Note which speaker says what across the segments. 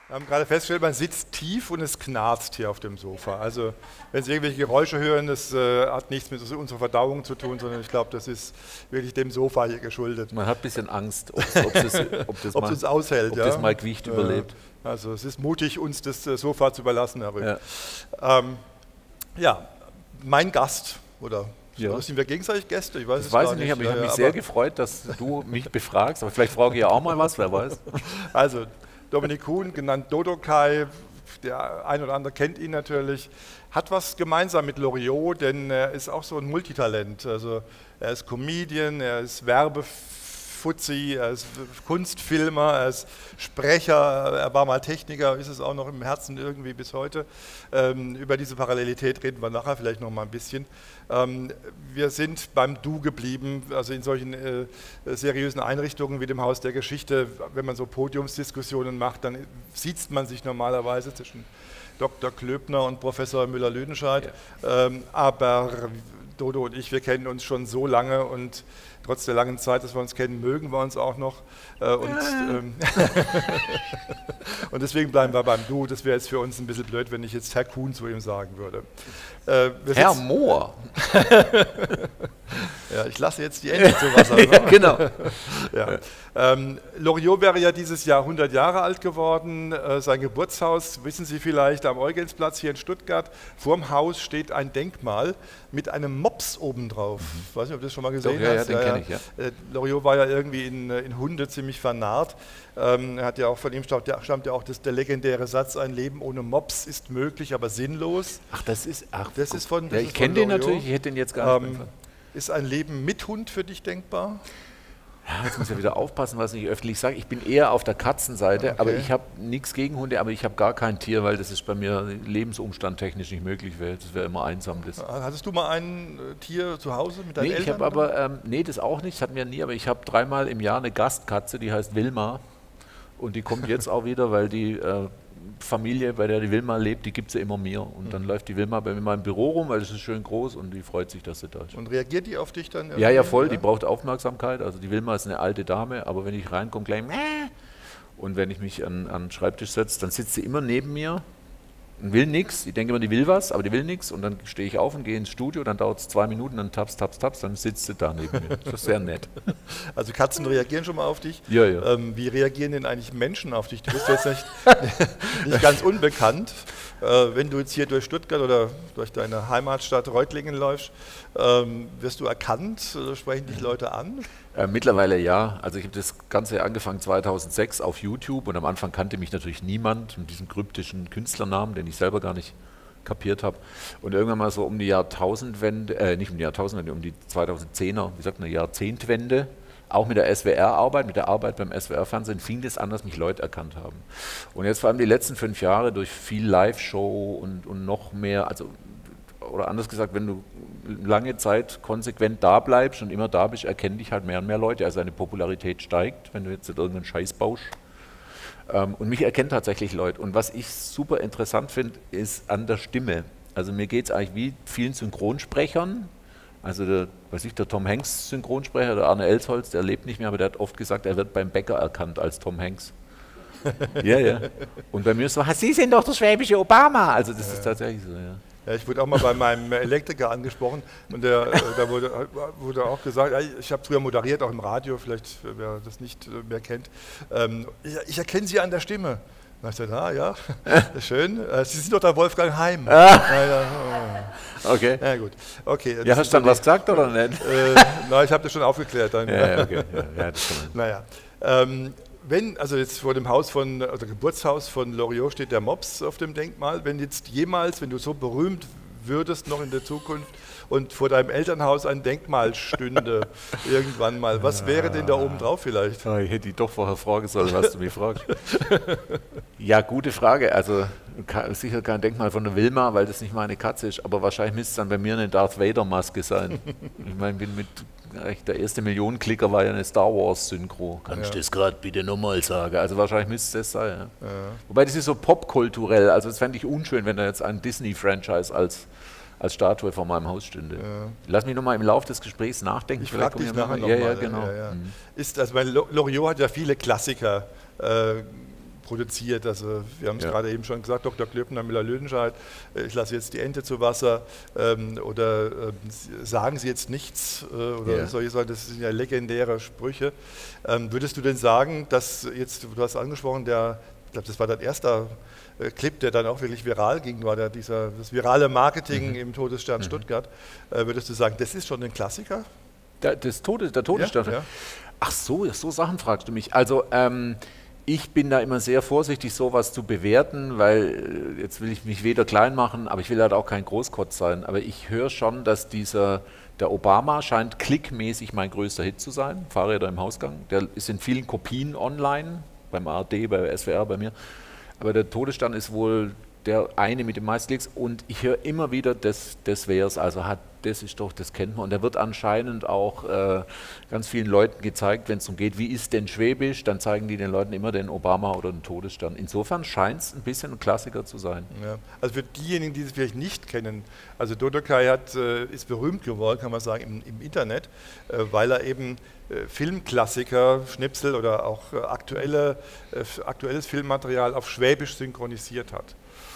Speaker 1: Wir haben gerade festgestellt, man sitzt tief und es knarzt hier auf dem Sofa. Also wenn Sie irgendwelche Geräusche hören, das hat nichts mit unserer Verdauung zu tun, sondern ich glaube, das ist wirklich dem Sofa hier geschuldet.
Speaker 2: Man hat ein bisschen Angst, ob
Speaker 1: es uns aushält.
Speaker 2: Ob das mal Gewicht überlebt.
Speaker 1: Also es ist mutig, uns das Sofa zu überlassen, Herr Rück. Ja, mein Gast, oder sind wir gegenseitig Gäste? Ich weiß es gar nicht.
Speaker 2: Aber ich habe mich sehr gefreut, dass du mich befragst. Aber vielleicht frage ich ja auch mal was, wer weiß.
Speaker 1: Also, Dominik Kuhn, genannt Dodokai, der ein oder andere kennt ihn natürlich, hat was gemeinsam mit Loriot, denn er ist auch so ein Multitalent. Also er ist Comedian, er ist Werbefuzzi, er ist Kunstfilmer, er ist Sprecher, er war mal Techniker, ist es auch noch im Herzen irgendwie bis heute. Über diese Parallelität reden wir nachher vielleicht noch mal ein bisschen. Wir sind beim Du geblieben, also in solchen seriösen Einrichtungen wie dem Haus der Geschichte, wenn man so Podiumsdiskussionen macht, dann sieht man sich normalerweise zwischen Dr. Klöbner und Professor Müller-Lüdenscheid, aber Dodo und ich, wir kennen uns schon so lange und trotz der langen Zeit, dass wir uns kennen, mögen wir uns auch noch. Und deswegen bleiben wir beim Du. Das wäre jetzt für uns ein bisschen blöd, wenn ich jetzt Herr Kuhn zu ihm sagen würde.
Speaker 2: Herr Mohr.
Speaker 1: Ja, ich lasse jetzt die Ente zu Wasser. Ne?
Speaker 2: Ja, genau.
Speaker 1: Ja. Loriot wäre ja dieses Jahr 100 Jahre alt geworden. Sein Geburtshaus, wissen Sie vielleicht, am Eugensplatz hier in Stuttgart. Vorm Haus steht ein Denkmal mit einem Mops obendrauf. Ich weiß nicht, ob du das schon mal gesehen hast.
Speaker 2: Ja, den kenne ich, ja.
Speaker 1: Loriot war ja irgendwie in Hunde ziemlich vernarrt. Er hat ja auch, von ihm stammt ja auch der legendäre Satz: Ein Leben ohne Mops ist möglich, aber sinnlos.
Speaker 2: Ach, das ist
Speaker 1: von.
Speaker 2: Ich kenne den natürlich, ich hätte den jetzt gar nicht.
Speaker 1: Ist ein Leben mit Hund für dich denkbar?
Speaker 2: Ja, jetzt muss ich ja wieder aufpassen, was ich öffentlich sage. Ich bin eher auf der Katzenseite, aber ich habe nichts gegen Hunde, aber ich habe gar kein Tier, weil das ist bei mir lebensumstandtechnisch nicht möglich wäre. Das wäre immer einsam.
Speaker 1: Hattest du mal ein Tier zu Hause mit deinen Eltern?
Speaker 2: Ich habe aber, nee, das auch nicht, das hatten wir nie, aber ich habe 3-mal im Jahr eine Gastkatze, die heißt Wilma und die kommt jetzt auch wieder, weil die Familie, bei der die Wilma lebt, die gibt sie immer mir. Und dann läuft die Wilma bei mir mal im Büro rum, weil es ist schön groß und die freut sich, dass sie da ist.
Speaker 1: Und reagiert die auf dich dann? Irgendwie?
Speaker 2: Ja, voll, die braucht Aufmerksamkeit. Also die Wilma ist eine alte Dame, aber wenn ich reinkomme, gleich und wenn ich mich an den Schreibtisch setze, dann sitzt sie immer neben mir und will nichts. Ich denke immer, die will was, aber die will nichts. Und dann stehe ich auf und gehe ins Studio, dann dauert es 2 Minuten, dann taps, dann sitzt sie da neben mir. Das ist sehr nett.
Speaker 1: Also Katzen reagieren schon mal auf dich?
Speaker 2: Ja.
Speaker 1: Wie reagieren denn eigentlich Menschen auf dich? Du bist jetzt nicht ganz unbekannt. Wenn du jetzt hier durch Stuttgart oder durch deine Heimatstadt Reutlingen läufst, wirst du erkannt? Sprechen dich Leute an?
Speaker 2: Mittlerweile ja. Also ich habe das Ganze angefangen 2006 auf YouTube und am Anfang kannte mich natürlich niemand mit diesem kryptischen Künstlernamen, den ich selber gar nicht kapiert habe. Und irgendwann mal so um die Jahrtausendwende, nicht um die Jahrtausendwende, um die 2010er, wie sagt man, Jahrzehntwende, auch mit der SWR-Arbeit, mit der Arbeit beim SWR-Fernsehen fing das an, dass mich Leute erkannt haben. Und jetzt vor allem die letzten 5 Jahre durch viel Live-Show und noch mehr, also oder anders gesagt, wenn du lange Zeit konsequent da bleibst und immer da bist, erkennen dich halt mehr und mehr Leute. Also deine Popularität steigt, wenn du jetzt irgendeinen Scheiß baust. Und mich erkennen tatsächlich Leute. Und was ich super interessant finde, ist an der Stimme. Also mir geht es eigentlich wie vielen Synchronsprechern. Also der Tom Hanks Synchronsprecher, der Arne Elsholz, der lebt nicht mehr, aber der hat oft gesagt, er wird beim Bäcker erkannt als Tom Hanks. Ja. Und bei mir ist so, Sie sind doch der schwäbische Obama. Also das ist tatsächlich so, ja.
Speaker 1: Ja, ich wurde auch mal bei meinem Elektriker angesprochen und da wurde auch gesagt, ja, ich habe früher moderiert, auch im Radio, vielleicht wer das nicht mehr kennt, ich erkenne Sie an der Stimme. Und ich sagte, ja, schön, Sie sind doch der Wolfgang Heim.
Speaker 2: Okay.
Speaker 1: Ja, gut. Okay,
Speaker 2: ja, hast du dann was gesagt oder nicht?
Speaker 1: Nein, ich habe das schon aufgeklärt. Dann.
Speaker 2: Ja, okay. Ja, das kann man.
Speaker 1: Naja. Also jetzt vor dem Geburtshaus von Loriot steht der Mops auf dem Denkmal, wenn du so berühmt würdest noch in der Zukunft und vor deinem Elternhaus ein Denkmal stünde irgendwann mal, was wäre denn da oben drauf vielleicht?
Speaker 2: Ich hätte dich doch vorher fragen sollen, was du mich fragst. Ja, gute Frage. Also sicher kein Denkmal von der Wilma, weil das nicht meine Katze ist, aber wahrscheinlich müsste es dann bei mir eine Darth Vader Maske sein. Ich meine, der erste Millionenklicker war ja eine Star Wars Synchro. Kannst du das gerade bitte nochmal sagen? Also wahrscheinlich müsste es das sein. Ja. Wobei das ist so popkulturell, also das fände ich unschön, wenn da jetzt ein Disney-Franchise als Statue vor meinem Haus stünde. Ja. Lass mich nochmal im Laufe des Gesprächs nachdenken.
Speaker 1: Ich frage dich nachher nochmal.
Speaker 2: Ja, genau.
Speaker 1: Loriot hat ja viele Klassiker produziert. Also wir haben es
Speaker 2: Ja.
Speaker 1: gerade eben schon gesagt, Dr. Klöppner, Müller-Löwenscheid, ich lasse jetzt die Ente zu Wasser oder sagen Sie jetzt nichts oder solche Sachen, das sind ja legendäre Sprüche. Würdest du denn sagen, dass jetzt, du hast angesprochen, ich glaube, das war dein erster Clip, der dann auch wirklich viral ging, war das virale Marketing im Todesstern Stuttgart. Würdest du sagen, das ist schon ein Klassiker?
Speaker 2: Der Todesstern?
Speaker 1: Ja.
Speaker 2: Ach so, so Sachen fragst du mich. Also ich bin da immer sehr vorsichtig, sowas zu bewerten, weil jetzt will ich mich weder klein machen, aber ich will halt auch kein Großkotz sein. Aber ich höre schon, dass der Obama scheint klickmäßig mein größter Hit zu sein, Fahrräder im Hausgang. Der ist in vielen Kopien online, beim ARD, bei SWR, bei mir. Aber der Todesstern ist wohl der eine mit den meisten Klicks und ich höre immer wieder, das wäre es, also das ist doch, das kennt man. Und der wird anscheinend auch ganz vielen Leuten gezeigt, wenn es darum geht, wie ist denn Schwäbisch, dann zeigen die den Leuten immer den Obama oder den Todesstern. Insofern scheint es ein bisschen ein Klassiker zu sein.
Speaker 1: Ja. Also für diejenigen, die es vielleicht nicht kennen, also Dodokay ist berühmt geworden, kann man sagen, im Internet, weil er eben Filmklassiker, Schnipsel oder auch aktuelles Filmmaterial auf Schwäbisch synchronisiert hat.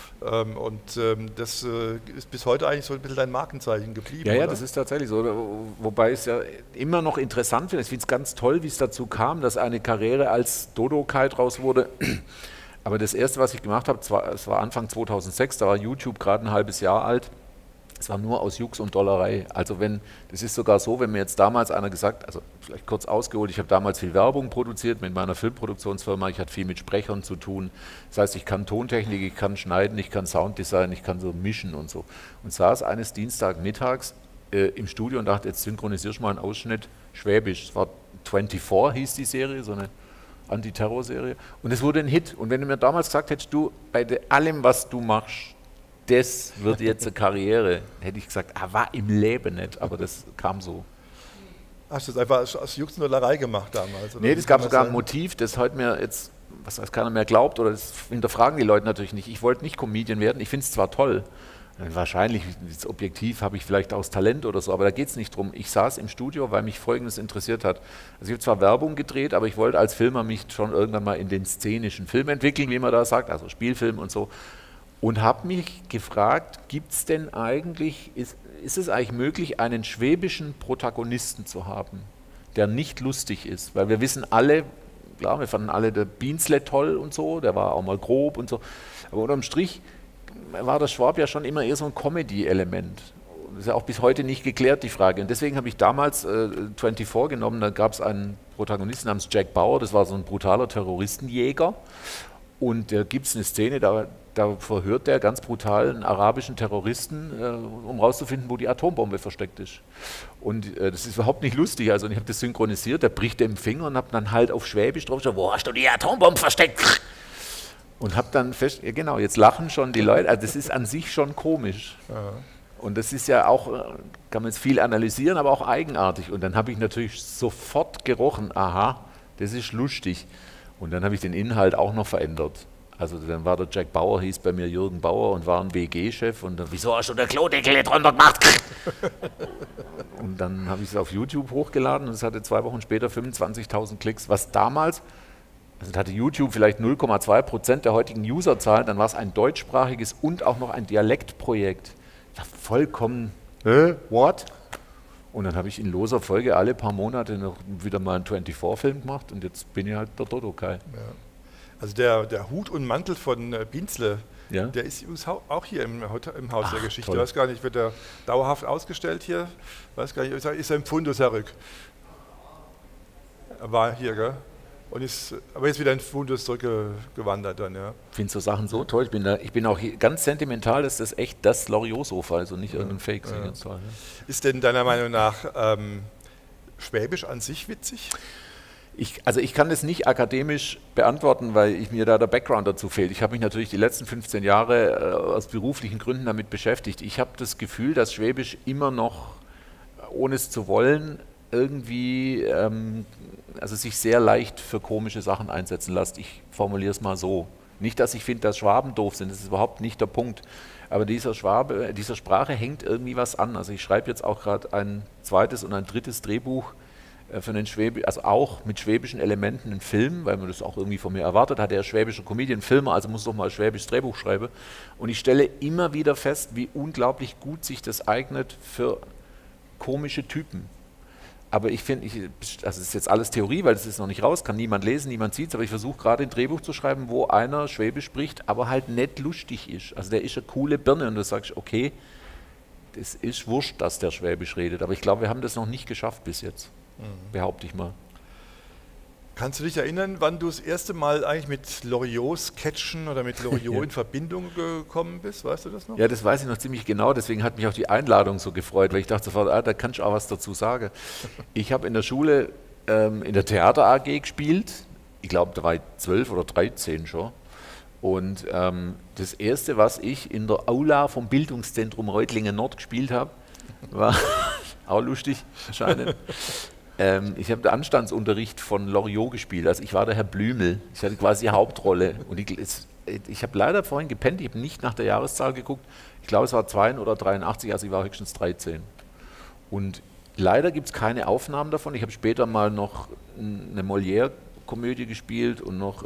Speaker 1: Das ist bis heute eigentlich so ein bisschen ein Markenzeichen geblieben.
Speaker 2: Ja,
Speaker 1: oder?
Speaker 2: das ist tatsächlich so. Wobei es ja immer noch interessant finde. Ich finde es ganz toll, wie es dazu kam, dass eine Karriere als Dodokay draus wurde. Aber das Erste, was ich gemacht habe, es war Anfang 2006, da war YouTube gerade ein halbes Jahr alt. Es war nur aus Jux und Dollerei. Also das ist sogar so, wenn mir jetzt damals einer gesagt, also vielleicht kurz ausgeholt, ich habe damals viel Werbung produziert mit meiner Filmproduktionsfirma, ich hatte viel mit Sprechern zu tun. Das heißt, ich kann Tontechnik, ich kann schneiden, ich kann Sounddesign, ich kann so mischen und so. Und saß eines Dienstagmittags im Studio und dachte, jetzt synchronisierst du mal einen Ausschnitt Schwäbisch. Es war 24 hieß die Serie, so eine Antiterror-Serie. Und es wurde ein Hit. Und wenn du mir damals gesagt hättest, du, bei allem, was du machst, das wird jetzt eine Karriere, hätte ich gesagt, war im Leben nicht, aber das kam so.
Speaker 1: Hast du das einfach aus Jux und Dollerei gemacht damals?
Speaker 2: Nee, das gab sogar ein Motiv, das heute mir jetzt, was weiß keiner mehr glaubt, oder das hinterfragen die Leute natürlich nicht. Ich wollte nicht Comedian werden, ich finde es zwar toll, wahrscheinlich, das Objektiv habe ich vielleicht aus Talent oder so, aber da geht es nicht drum. Ich saß im Studio, weil mich Folgendes interessiert hat. Also ich habe zwar Werbung gedreht, aber ich wollte als Filmer mich schon irgendwann mal in den szenischen Film entwickeln, wie man da sagt, also Spielfilm und so. Und habe mich gefragt, gibt es denn eigentlich, ist es eigentlich möglich, einen schwäbischen Protagonisten zu haben, der nicht lustig ist? Weil wir wissen alle, klar, wir fanden alle der Bienzle toll und so, der war auch mal grob und so, aber unterm Strich war der Schwab ja schon immer eher so ein Comedy-Element. Das ist ja auch bis heute nicht geklärt, die Frage. Und deswegen habe ich damals 24 genommen, da gab es einen Protagonisten namens Jack Bauer, das war so ein brutaler Terroristenjäger. Und da gibt es eine Szene, da verhört der ganz brutal einen arabischen Terroristen, um rauszufinden, wo die Atombombe versteckt ist. Und das ist überhaupt nicht lustig. Also ich habe das synchronisiert, der bricht dem Finger und habe dann halt auf Schwäbisch drauf gesagt, wo hast du die Atombombe versteckt? Und habe dann fest, ja genau, jetzt lachen schon die Leute. Also das ist an sich schon komisch. Ja. Und das ist ja auch, kann man jetzt viel analysieren, aber auch eigenartig. Und dann habe ich natürlich sofort gerochen, aha, das ist lustig. Und dann habe ich den Inhalt auch noch verändert. Also dann war der Jack Bauer, hieß bei mir Jürgen Bauer und war ein WG-Chef. Und dann, wieso hast du den Klodeckel nicht drunter gemacht? Und dann habe ich es auf YouTube hochgeladen und es hatte 2 Wochen später 25.000 Klicks, was damals, also hatte YouTube vielleicht 0,2% der heutigen Userzahl, dann war es ein deutschsprachiges und auch noch ein Dialektprojekt. Ja, vollkommen, what? Und dann habe ich in loser Folge alle paar Monate noch wieder mal einen 24-Film gemacht und jetzt bin ich halt der Dodokay.
Speaker 1: Ja. Also der Hut und Mantel von Bienzle,
Speaker 2: ja?
Speaker 1: Der ist auch hier im Haus der Geschichte.
Speaker 2: Toll.
Speaker 1: Ich weiß gar nicht, wird der dauerhaft ausgestellt hier? Weiß gar nicht, ist er im Fundus, Herr Rück? Er war hier, gell? Und ist aber jetzt wieder in Fundus zurückgewandert dann, ja.
Speaker 2: Ich finde so Sachen so toll. Ich bin auch hier ganz sentimental, dass das echt das Loriot-Sofa, also nicht irgendein Fake. Ja. Ganz toll, ja.
Speaker 1: Ist denn deiner Meinung nach Schwäbisch an sich witzig?
Speaker 2: Also ich kann das nicht akademisch beantworten, weil mir da der Background dazu fehlt. Ich habe mich natürlich die letzten 15 Jahre aus beruflichen Gründen damit beschäftigt. Ich habe das Gefühl, dass Schwäbisch immer noch, ohne es zu wollen, irgendwie also sich sehr leicht für komische Sachen einsetzen lässt. Ich formuliere es mal so. Nicht, dass ich finde, dass Schwaben doof sind, das ist überhaupt nicht der Punkt. Aber dieser Sprache hängt irgendwie was an. Also ich schreibe jetzt auch gerade ein zweites und ein drittes Drehbuch für einen also auch mit schwäbischen Elementen einen Film, weil man das auch irgendwie von mir erwartet hat. Er ist schwäbischer Comedian, Filmer, also muss doch mal ein schwäbisches Drehbuch schreiben. Und ich stelle immer wieder fest, wie unglaublich gut sich das eignet für komische Typen. Aber ich finde, also das ist jetzt alles Theorie, weil das ist noch nicht raus, kann niemand lesen, niemand sieht es, aber ich versuche gerade ein Drehbuch zu schreiben, wo einer Schwäbisch spricht, aber halt nicht lustig ist. Also der ist eine coole Birne und du sagst, okay, das ist wurscht, dass der Schwäbisch redet, aber ich glaube, wir haben das noch nicht geschafft bis jetzt, behaupte ich mal.
Speaker 1: Kannst du dich erinnern, wann du das erste Mal eigentlich mit Loriot-Sketchen oder mit Loriot in Verbindung gekommen bist? Weißt du das noch?
Speaker 2: Ja, das weiß ich noch ziemlich genau, deswegen hat mich auch die Einladung so gefreut, weil ich dachte sofort, da kannst du auch was dazu sagen. Ich habe in der Schule in der Theater AG gespielt, ich glaube, da war ich 12 oder 13 schon. Und das Erste, was ich in der Aula vom Bildungszentrum Reutlingen Nord gespielt habe, war auch lustig anscheinend. Ich habe den Anstandsunterricht von Loriot gespielt, also ich war der Herr Blümel, ich hatte quasi die Hauptrolle. Und ich habe leider vorhin gepennt, ich habe nicht nach der Jahreszahl geguckt, ich glaube es war 82 oder 83, also ich war höchstens 13. Und leider gibt es keine Aufnahmen davon, ich habe später mal noch eine Molière-Komödie gespielt und noch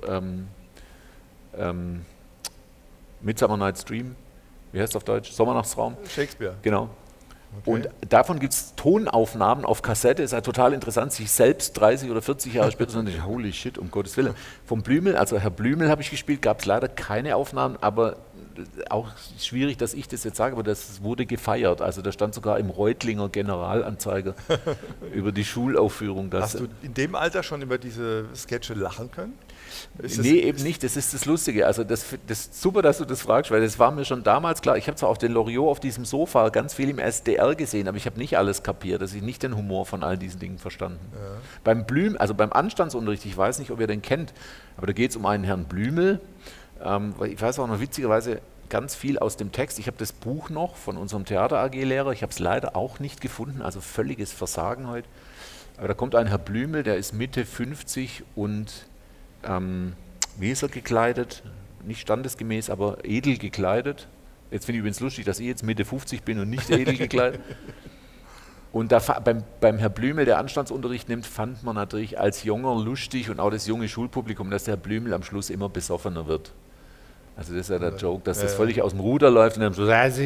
Speaker 2: Midsummer Night's Dream, wie heißt es auf Deutsch? Sommernachtsraum?
Speaker 1: Shakespeare.
Speaker 2: Genau.
Speaker 1: Okay.
Speaker 2: Und davon gibt es Tonaufnahmen auf Kassette, ist ja total interessant, sich selbst 30 oder 40 Jahre später so, holy shit, um Gottes Willen. Vom Blümel, also Herr Blümel habe ich gespielt, gab es leider keine Aufnahmen, aber auch schwierig, dass ich das jetzt sage, aber das wurde gefeiert. Also da stand sogar im Reutlinger Generalanzeiger über die Schulaufführung.
Speaker 1: Hast du in dem Alter schon über diese Sketche lachen können?
Speaker 2: Nee, eben nicht, das ist das Lustige. Also das ist super, dass du das fragst, weil das war mir schon damals klar. Ich habe zwar auch den Loriot auf diesem Sofa ganz viel im SDR gesehen, aber ich habe nicht alles kapiert, dass ich nicht den Humor von all diesen Dingen verstanden. Ja. Beim Anstandsunterricht, ich weiß nicht, ob ihr den kennt, aber da geht es um einen Herrn Blümel. Ich weiß auch noch witzigerweise ganz viel aus dem Text. Ich habe das Buch noch von unserem Theater AG-Lehrer, ich habe es leider auch nicht gefunden, also völliges Versagen heute. Aber da kommt ein Herr Blümel, der ist Mitte 50 und wie ist er gekleidet? Nicht standesgemäß, aber edel gekleidet. Jetzt finde ich übrigens lustig, dass ich jetzt Mitte 50 bin und nicht edel gekleidet. Und da, beim Herr Blümel, der Anstandsunterricht nimmt, fand man natürlich als Junger lustig und auch das junge Schulpublikum, dass der Herr Blümel am Schluss immer besoffener wird. Also das ist ja der Joke, dass das völlig aus dem Ruder läuft und dann so,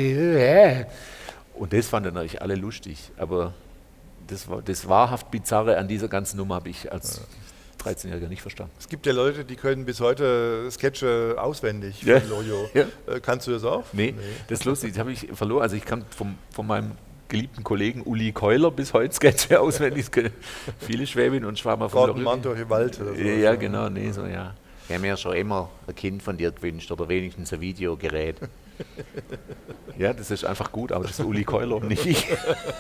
Speaker 2: und das fanden natürlich alle lustig. Aber das wahrhaft Bizarre an dieser ganzen Nummer habe ich als 13-Jähriger nicht verstanden.
Speaker 1: Es gibt ja Leute, die können bis heute Sketche auswendig von Loriot. Ja. Kannst du das auch?
Speaker 2: Nee, das ist lustig, das habe ich verloren. Also ich kann von meinem geliebten Kollegen Uli Keuler bis heute Sketche auswendig. Viele Schwäbin und Schwaber von Loriot.
Speaker 1: Mann durch den Wald oder so.
Speaker 2: Ja, genau, nee, so ja. Ich habe mir schon immer ein Kind von dir gewünscht oder wenigstens ein Videogerät. Ja, das ist einfach gut, aber das ist Uli Keuler und nicht ich.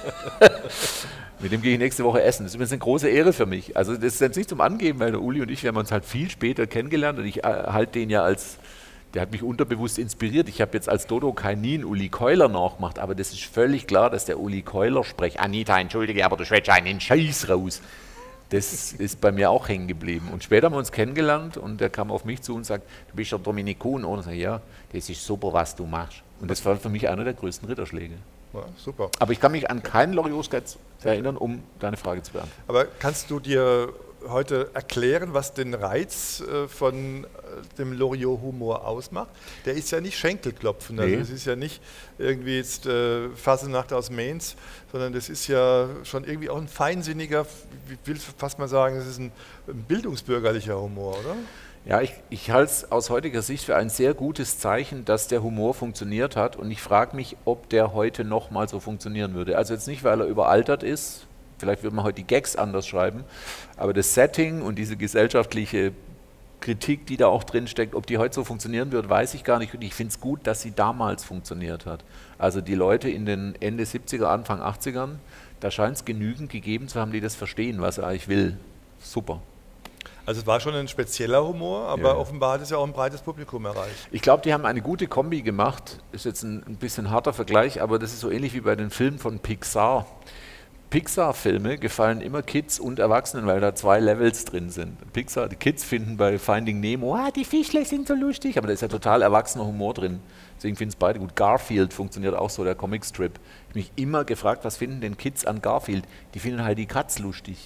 Speaker 2: Mit dem gehe ich nächste Woche essen. Das ist übrigens eine große Ehre für mich. Also das ist jetzt nicht zum Angeben, weil der Uli und ich, wir haben uns halt viel später kennengelernt und ich halte den ja als, der hat mich unterbewusst inspiriert. Ich habe jetzt als Dodokai nie einen Uli Keuler nachgemacht, aber das ist völlig klar, dass der Uli Keuler spricht. Anita, entschuldige, aber du schwätzt einen Scheiß raus. Das ist bei mir auch hängen geblieben. Und später haben wir uns kennengelernt und der kam auf mich zu und sagt, du bist der Dominik Kuhn. Und ich sage, ja, das ist super, was du machst. Und das war für mich einer der größten Ritterschläge.
Speaker 1: Ja, super.
Speaker 2: Aber ich kann mich an keinen Loriot-Sketch erinnern, um deine Frage zu beantworten.
Speaker 1: Aber kannst du dir heute erklären, was den Reiz von dem Loriot-Humor ausmacht? Der ist ja nicht Schenkelklopfen, also es ist ja nicht irgendwie jetzt Fasenacht aus Mainz, sondern das ist ja schon irgendwie auch ein feinsinniger, ich will fast mal sagen, das ist ein bildungsbürgerlicher Humor, oder?
Speaker 2: Ja, ich halte es aus heutiger Sicht für ein sehr gutes Zeichen, dass der Humor funktioniert hat und ich frage mich, ob der heute nochmal so funktionieren würde. Also jetzt nicht, weil er überaltert ist, vielleicht würde man heute die Gags anders schreiben, aber das Setting und diese gesellschaftliche Kritik, die da auch drin steckt, ob die heute so funktionieren wird, weiß ich gar nicht. Und ich finde es gut, dass sie damals funktioniert hat. Also die Leute in den Ende 70er, Anfang 80ern, da scheint es genügend gegeben zu haben, die das verstehen, was er eigentlich will. Super.
Speaker 1: Also es war schon ein spezieller Humor, aber offenbar hat es ja auch ein breites Publikum erreicht.
Speaker 2: Ich glaube, die haben eine gute Kombi gemacht. Ist jetzt ein bisschen harter Vergleich, aber das ist so ähnlich wie bei den Filmen von Pixar. Pixar-Filme gefallen immer Kids und Erwachsenen, weil da 2 Levels drin sind. Pixar, die Kids finden bei Finding Nemo, die Fischle sind so lustig, aber da ist ja total erwachsener Humor drin. Deswegen finden es beide gut. Garfield funktioniert auch so, der Comicstrip. Ich habe mich immer gefragt, was finden denn Kids an Garfield? Die finden halt die Katz lustig.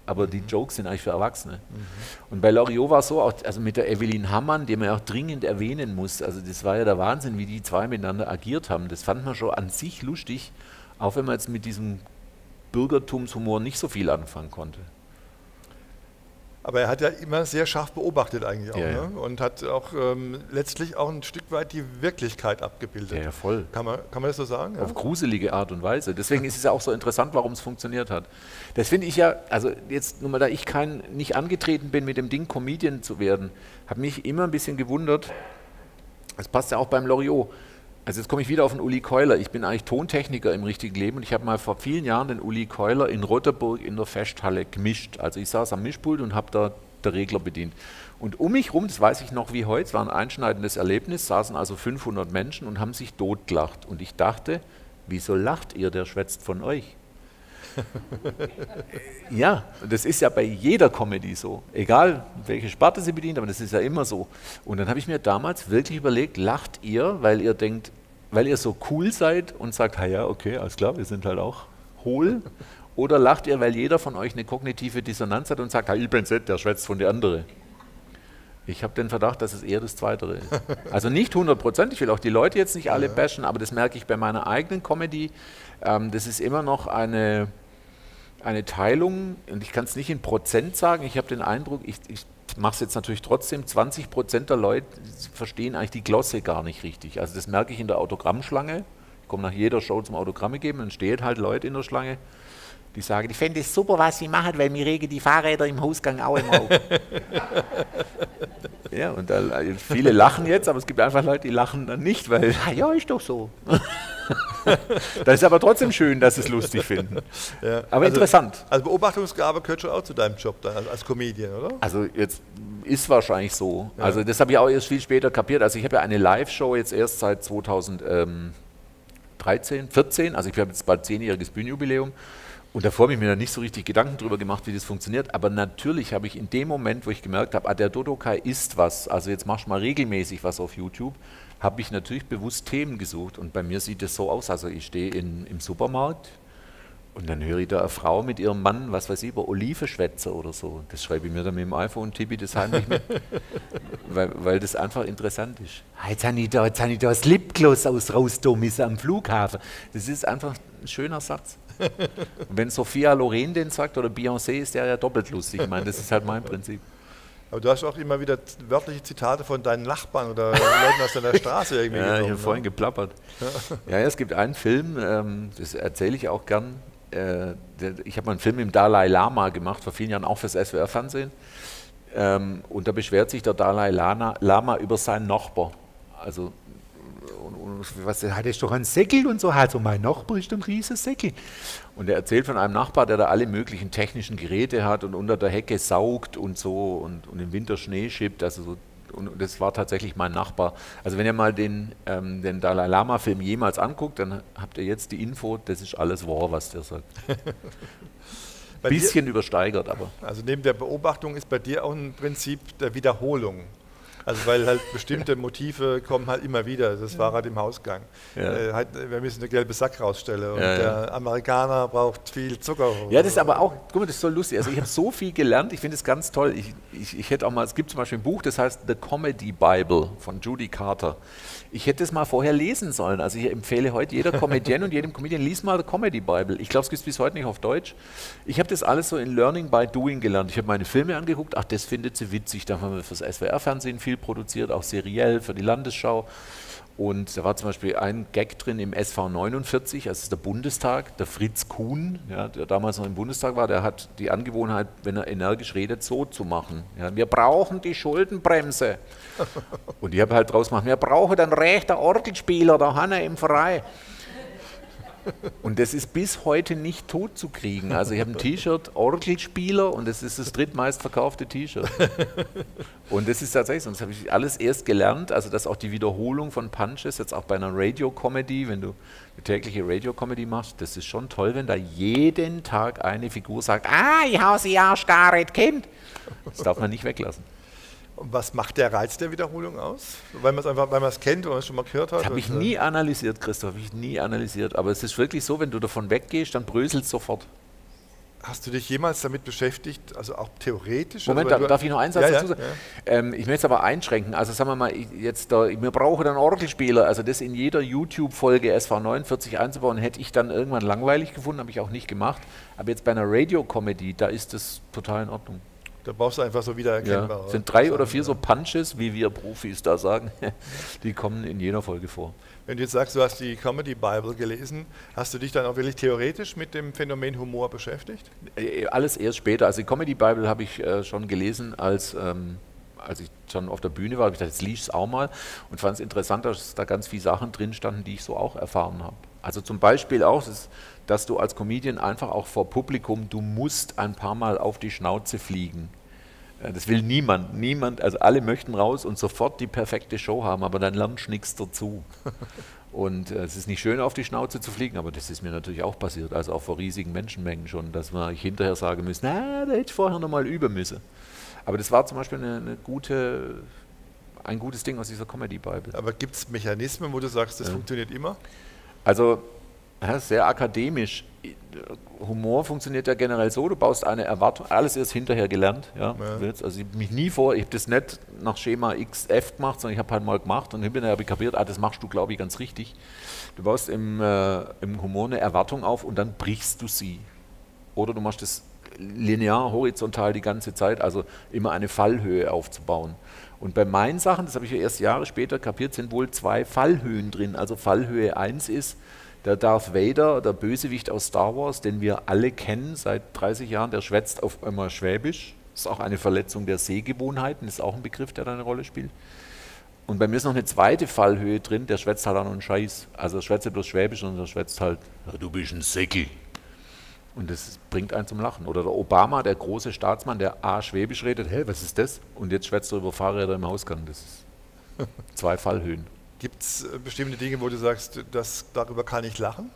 Speaker 2: aber die Jokes sind eigentlich für Erwachsene. Und bei Loriot war es so, auch, also mit der Evelyn Hammann, die man ja auch dringend erwähnen muss, also das war ja der Wahnsinn, wie die zwei miteinander agiert haben. Das fand man schon an sich lustig, auch wenn man jetzt mit diesem Bürgertumshumor nicht so viel anfangen konnte.
Speaker 1: Aber er hat ja immer sehr scharf beobachtet eigentlich auch,
Speaker 2: Ja, ja.
Speaker 1: ne? Und hat auch letztlich auch ein Stück weit die Wirklichkeit abgebildet.
Speaker 2: Ja, voll.
Speaker 1: Kann man das so sagen? Ja?
Speaker 2: Auf gruselige Art und Weise. Deswegen ist es ja auch so interessant, warum es funktioniert hat. Das finde ich ja, also jetzt nur mal, da ich nicht angetreten bin, mit dem Ding Comedian zu werden, habe mich immer ein bisschen gewundert, das passt ja auch beim Loriot. Also jetzt komme ich wieder auf den Uli Keuler. Ich bin eigentlich Tontechniker im richtigen Leben und ich habe mal vor vielen Jahren den Uli Keuler in Roterburg in der Festhalle gemischt. Also ich saß am Mischpult und habe da den Regler bedient. Und um mich rum, das weiß ich noch wie heute, es war ein einschneidendes Erlebnis, saßen also 500 Menschen und haben sich totgelacht. Und ich dachte, wieso lacht ihr, der schwätzt von euch? Ja, das ist ja bei jeder Comedy so. Egal, welche Sparte sie bedient, aber das ist ja immer so. Und dann habe ich mir damals wirklich überlegt, lacht ihr, weil ihr denkt, weil ihr so cool seid und sagt, ja, okay, alles klar, wir sind halt auch hohl. Oder lacht ihr, weil jeder von euch eine kognitive Dissonanz hat und sagt, ich bin's nicht, der schwätzt von der andere. Ich habe den Verdacht, dass es eher das Zweite ist. Also nicht 100%, ich will auch die Leute jetzt nicht alle bashen, aber das merke ich bei meiner eigenen Comedy. Das ist immer noch eine Teilung, und ich kann es nicht in Prozent sagen, ich habe den Eindruck, ich mache es jetzt natürlich trotzdem, 20% der Leute verstehen eigentlich die Glosse gar nicht richtig. Also das merke ich in der Autogrammschlange. Ich komme nach jeder Show zum Autogramme geben, dann stehen halt Leute in der Schlange, die sagen, ich fände es super, was Sie machen, weil mir regen die Fahrräder im Hausgang auch immer auf. Ja, und viele lachen jetzt, aber es gibt einfach Leute, die lachen dann nicht, weil, ja, ist doch so. Das ist aber trotzdem schön, dass sie es lustig finden.
Speaker 1: Ja.
Speaker 2: Aber also, interessant.
Speaker 1: Also Beobachtungsgabe gehört schon auch zu deinem Job dann, als Comedian, oder?
Speaker 2: Also jetzt ist wahrscheinlich so.
Speaker 1: Ja.
Speaker 2: Also das habe ich auch erst viel später kapiert. Also ich habe ja eine Live-Show jetzt erst seit 2014, also ich habe jetzt bald 10-jähriges Bühnenjubiläum. Und davor habe ich mir da nicht so richtig Gedanken darüber gemacht, wie das funktioniert. Aber natürlich habe ich in dem Moment, wo ich gemerkt habe, der Dodokai ist was, also jetzt machst du mal regelmäßig was auf YouTube, habe ich natürlich bewusst Themen gesucht. Und bei mir sieht es so aus, also ich stehe im Supermarkt und dann höre ich da eine Frau mit ihrem Mann, was weiß ich, über Olive schwätzen oder so. Das schreibe ich mir dann mit dem iPhone, tippe ich das heimlich mit, weil das einfach interessant ist. Jetzt habe ich da das Lipgloss rausgenommen am Flughafen. Das ist einfach ein schöner Satz. Und wenn Sophia Loren den sagt oder Beyoncé, ist der ja doppelt lustig. Ich meine, das ist halt mein Prinzip.
Speaker 1: Aber du hast auch immer wieder wörtliche Zitate von deinen Nachbarn oder Leuten aus deiner Straße irgendwie
Speaker 2: Ja,
Speaker 1: genommen,
Speaker 2: ich habe vorhin geplappert. Ja, es gibt einen Film, das erzähle ich auch gern. Ich habe mal einen Film im Dalai Lama gemacht, vor vielen Jahren auch fürs SWR-Fernsehen. Und da beschwert sich der Dalai Lama über seinen Nachbar. Also, was hat er doch einen Säckel und so, also mein Nachbar ist ein riesiger Säckel. Und er erzählt von einem Nachbar, der da alle möglichen technischen Geräte hat und unter der Hecke saugt und so und im Winter Schnee schippt, also so, und das war tatsächlich mein Nachbar. Also wenn ihr mal den Dalai Lama Film jemals anguckt, dann habt ihr jetzt die Info, das ist alles wahr, was der sagt. Ein bisschen übersteigert, aber.
Speaker 1: Also neben der Beobachtung ist bei dir auch ein Prinzip der Wiederholung. Also weil halt bestimmte Motive kommen halt immer wieder. Das Fahrrad im Hausgang.
Speaker 2: Ja.
Speaker 1: Wir müssen eine gelbe Sack rausstellen. Und der Amerikaner braucht viel Zucker.
Speaker 2: Ja, das ist aber auch, guck mal, das ist so lustig. Also ich habe so viel gelernt, ich finde es ganz toll. Ich hätte auch mal, es gibt zum Beispiel ein Buch, das heißt The Comedy Bible von Judy Carter. Ich hätte es mal vorher lesen sollen. Also ich empfehle heute jeder Comedian und jedem Comedian, lies mal The Comedy Bible. Ich glaube, es gibt es bis heute nicht auf Deutsch. Ich habe das alles so in Learning by Doing gelernt. Ich habe meine Filme angeguckt, ach, das findet sie witzig. Da haben wir fürs SWR-Fernsehen viel produziert, auch seriell für die Landesschau. Und da war zum Beispiel ein Gag drin im SV 49, das ist der Bundestag, der Fritz Kuhn, ja, der damals noch im Bundestag war, der hat die Angewohnheit, wenn er energisch redet, so zu machen. Ja, wir brauchen die Schuldenbremse. Und ich habe halt draus gemacht, wir brauchen einen rechten Orgelspieler, da Hanna im Verein. Und das ist bis heute nicht tot zu kriegen. Also ich habe ein T-Shirt Orgelspieler und das ist das drittmeist verkaufte T-Shirt. Und das ist tatsächlich so. Das habe ich alles erst gelernt, also dass auch die Wiederholung von Punches, jetzt auch bei einer Radio-Comedy, wenn du eine tägliche Radio-Comedy machst, das ist schon toll, wenn da jeden Tag eine Figur sagt, ich habe sie ja gar nicht kennt. Das darf man nicht weglassen.
Speaker 1: Und was macht der Reiz der Wiederholung aus? Weil man es kennt oder man es schon mal gehört hat?
Speaker 2: Das habe ich nie analysiert, Christoph, habe ich nie analysiert. Aber es ist wirklich so, wenn du davon weggehst, dann bröselt es sofort.
Speaker 1: Hast du dich jemals damit beschäftigt, also auch theoretisch?
Speaker 2: Moment,
Speaker 1: also,
Speaker 2: darf ich noch einen Satz dazu sagen?
Speaker 1: Ja.
Speaker 2: Ich möchte es aber einschränken. Also sagen wir mal, wir brauchen dann Orgelspieler. Also das in jeder YouTube-Folge SV49 einzubauen, hätte ich dann irgendwann langweilig gefunden, habe ich auch nicht gemacht. Aber jetzt bei einer Radio-Comedy, da ist das total in Ordnung.
Speaker 1: Da brauchst du einfach so wiedererkennbar.
Speaker 2: Ja. Sind 3 oder 4 so Punches, wie wir Profis da sagen, die kommen in jeder Folge vor.
Speaker 1: Wenn du jetzt sagst, du hast die Comedy Bible gelesen, hast du dich dann auch wirklich theoretisch mit dem Phänomen Humor beschäftigt?
Speaker 2: Alles erst später. Also die Comedy Bible habe ich schon gelesen, als ich schon auf der Bühne war. Habe ich gedacht, jetzt lies es auch mal und fand es interessant, dass da ganz viele Sachen drin standen, die ich so auch erfahren habe. Also zum Beispiel auch, dass du als Comedian einfach auch vor Publikum, du musst ein paar Mal auf die Schnauze fliegen. Das will niemand, also alle möchten raus und sofort die perfekte Show haben, aber dann lernst du nichts dazu. Und es ist nicht schön, auf die Schnauze zu fliegen, aber das ist mir natürlich auch passiert, also auch vor riesigen Menschenmengen schon, dass ich hinterher sagen müssen, da hätte ich vorher nochmal üben müssen. Aber das war zum Beispiel ein gutes Ding aus dieser Comedy Bible.
Speaker 1: Aber gibt es Mechanismen, wo du sagst, das funktioniert immer?
Speaker 2: Also sehr akademisch. Humor funktioniert ja generell so, du baust eine Erwartung, alles erst hinterher gelernt. Ja. Also ich habe mich nie ich habe das nicht nach Schema XF gemacht, sondern ich habe halt mal gemacht und hinterher habe ich kapiert, das machst du, glaube ich, ganz richtig. Du baust im Humor eine Erwartung auf und dann brichst du sie. Oder du machst das linear, horizontal die ganze Zeit, also immer eine Fallhöhe aufzubauen. Und bei meinen Sachen, das habe ich ja erst Jahre später kapiert, sind wohl 2 Fallhöhen drin. Also Fallhöhe 1 ist, der Darth Vader, der Bösewicht aus Star Wars, den wir alle kennen seit 30 Jahren, der schwätzt auf einmal Schwäbisch. Das ist auch eine Verletzung der Sehgewohnheiten, ist auch ein Begriff, der da eine Rolle spielt. Und bei mir ist noch eine zweite Fallhöhe drin, der schwätzt halt auch noch einen Scheiß. Also er schwätzt nicht bloß Schwäbisch, sondern er schwätzt halt, du bist ein Säckel. Und das bringt einen zum Lachen. Oder der Obama, der große Staatsmann, der A, Schwäbisch redet, hey, was ist das? Und jetzt schwätzt er über Fahrräder im Hausgang. Das ist 2 Fallhöhen.
Speaker 1: Gibt es bestimmte Dinge, wo du sagst, darüber kann ich lachen?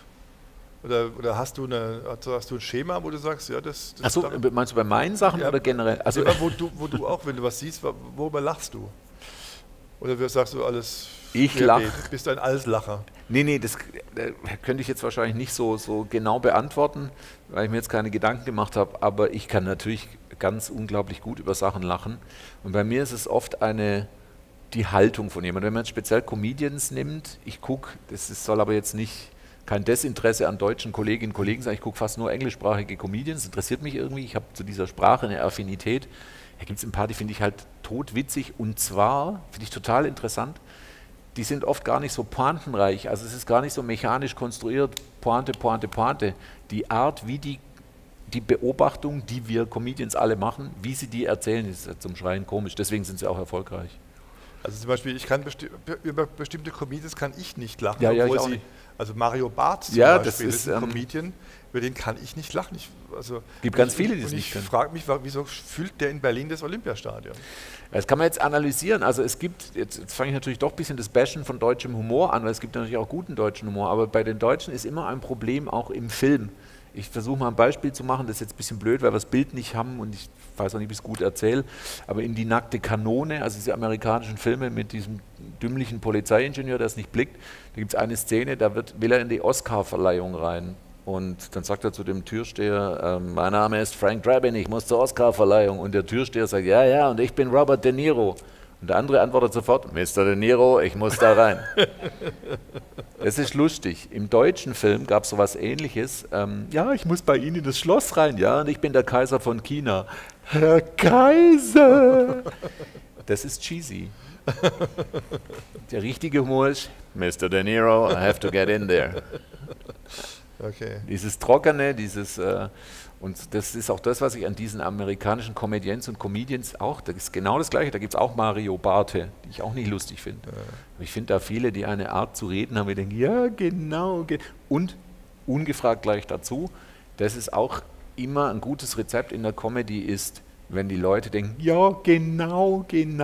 Speaker 1: Oder hast du ein Schema, wo du sagst, ja, das...
Speaker 2: Achso, meinst du bei meinen Sachen oder generell? Also,
Speaker 1: ja, wo du auch, wenn du was siehst, worüber lachst du? Oder sagst du alles...
Speaker 2: Ich lache.
Speaker 1: Bist du ein Allslacher?
Speaker 2: Nee, das könnte ich jetzt wahrscheinlich nicht so genau beantworten, weil ich mir jetzt keine Gedanken gemacht habe, aber ich kann natürlich ganz unglaublich gut über Sachen lachen. Und bei mir ist es oft die Haltung von jemandem. Wenn man jetzt speziell Comedians nimmt, ich gucke, soll aber jetzt nicht kein Desinteresse an deutschen Kolleginnen und Kollegen sein, ich gucke fast nur englischsprachige Comedians, das interessiert mich irgendwie, ich habe zu dieser Sprache eine Affinität. Da gibt es ein paar, die finde ich halt totwitzig und zwar, finde ich total interessant, die sind oft gar nicht so pointenreich, also es ist gar nicht so mechanisch konstruiert, Pointe, Pointe, Pointe. Die Art, wie die Beobachtung, die wir Comedians alle machen, wie sie die erzählen, ist zum Schreien komisch, deswegen sind sie auch erfolgreich.
Speaker 1: Also zum Beispiel, über bestimmte Comedians kann ich nicht lachen,
Speaker 2: ja, ich auch nicht.
Speaker 1: Also Mario Barth zum
Speaker 2: Beispiel,
Speaker 1: das ist ein Comedian, über den kann ich nicht lachen.
Speaker 2: Gibt ganz viele, die es nicht können.
Speaker 1: Ich frage mich, wieso fühlt der in Berlin das Olympiastadion?
Speaker 2: Das kann man jetzt analysieren. Also es gibt, jetzt fange ich natürlich doch ein bisschen das Bashen von deutschem Humor an, weil es gibt natürlich auch guten deutschen Humor, aber bei den Deutschen ist immer ein Problem auch im Film. Ich versuche mal ein Beispiel zu machen, das ist jetzt ein bisschen blöd, weil wir das Bild nicht haben und ich weiß auch nicht, wie ich es gut erzähle, aber in Die nackte Kanone, also diese amerikanischen Filme mit diesem dümmlichen Polizeiingenieur, der es nicht blickt, da gibt es eine Szene, da will er in die Oscar-Verleihung rein und dann sagt er zu dem Türsteher, mein Name ist Frank Drabin, ich muss zur Oscar-Verleihung und der Türsteher sagt, ja, und ich bin Robert De Niro. Und der andere antwortet sofort, Mr. De Niro, ich muss da rein. Das ist lustig. Im deutschen Film gab es sowas Ähnliches. Ja, ich muss bei Ihnen in das Schloss rein. Ja, und ich bin der Kaiser von China. Herr Kaiser! Das ist cheesy. Der richtige Humor ist, Mr. De Niro, I have to get in there.
Speaker 1: Okay.
Speaker 2: Dieses Trockene, und das ist auch das, was ich an diesen amerikanischen Comedians und Comedians auch, das ist genau das Gleiche, da gibt es auch Mario Barthe, die ich auch nicht lustig finde. Ja. Ich finde da viele, die eine Art zu reden haben, die denken, ja genau, und ungefragt gleich dazu, das ist auch immer ein gutes Rezept in der Comedy ist, wenn die Leute denken, ja genau,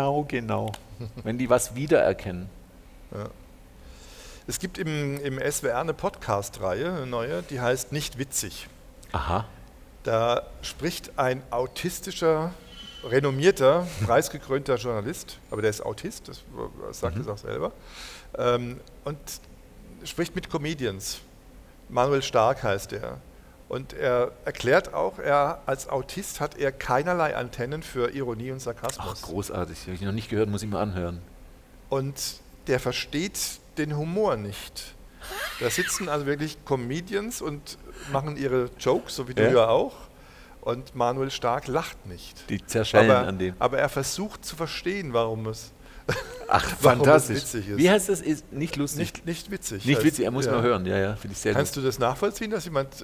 Speaker 2: wenn die was wiedererkennen.
Speaker 1: Ja. Es gibt im SWR eine Podcast-Reihe, eine neue, die heißt Nicht witzig.
Speaker 2: Aha.
Speaker 1: Da spricht ein autistischer, renommierter, preisgekrönter Journalist, aber der ist Autist, das sagt es auch selber, und spricht mit Comedians. Manuel Stark heißt der. Und er erklärt auch, er als Autist hat er keinerlei Antennen für Ironie und Sarkasmus.
Speaker 2: Ach, großartig. Habe ich noch nicht gehört, muss ich mal anhören.
Speaker 1: Und der versteht den Humor nicht. Da sitzen also wirklich Comedians und machen ihre Jokes, so wie du ja auch. Und Manuel Stark lacht nicht.
Speaker 2: Die zerschellen an dem.
Speaker 1: Aber er versucht zu verstehen, warum es
Speaker 2: fantastisch.
Speaker 1: Witzig ist.
Speaker 2: Wie heißt das? Ist nicht lustig?
Speaker 1: Nicht witzig.
Speaker 2: Nicht witzig, er muss mal hören. Ja, finde ich sehr gut.
Speaker 1: Kannst du das nachvollziehen, dass jemand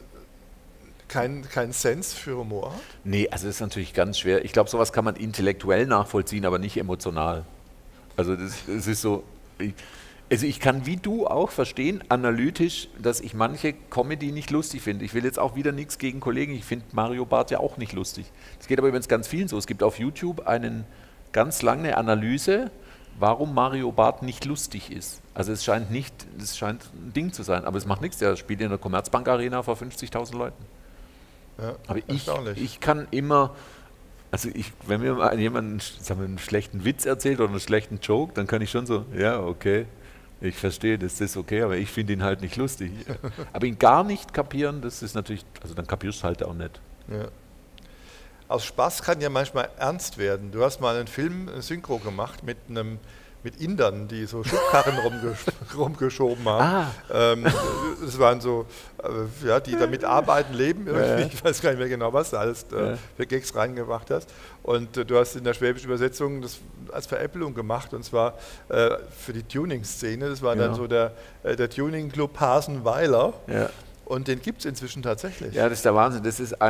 Speaker 1: keinen Sense für Humor hat?
Speaker 2: Nee, also das ist natürlich ganz schwer. Ich glaube, sowas kann man intellektuell nachvollziehen, aber nicht emotional. Also das ist so... Ich kann wie du auch verstehen, analytisch, dass ich manche Comedy nicht lustig finde. Ich will jetzt auch wieder nichts gegen Kollegen, ich finde Mario Barth ja auch nicht lustig. Das geht aber übrigens ganz vielen so. Es gibt auf YouTube ganz lange Analyse, warum Mario Barth nicht lustig ist. Also es scheint ein Ding zu sein, aber es macht nichts. Der spielt in der Commerzbank Arena vor 50.000 Leuten.
Speaker 1: Ja,
Speaker 2: aber ich kann immer... Also wenn mir mal jemand einen schlechten Witz erzählt oder einen schlechten Joke, dann kann ich schon so, ja, okay, ich verstehe, das ist okay, aber ich finde ihn halt nicht lustig. Aber ihn gar nicht kapieren, das ist natürlich, also dann kapierst du halt auch nicht.
Speaker 1: Ja. Aus Spaß kann ja manchmal ernst werden. Du hast mal einen Film Synchro gemacht mit Indern, die so Schubkarren rumgeschoben haben. Das waren so, die damit arbeiten, leben irgendwie. Ich weiß gar nicht mehr genau, was du alles für Gags reingemacht hast. Und du hast in der schwäbischen Übersetzung das als Veräppelung gemacht, und zwar für die Tuning-Szene. Das war dann so der Tuning-Club Hasenweiler. Ja. Und den gibt es inzwischen tatsächlich.
Speaker 2: Ja, das ist der Wahnsinn. Das ist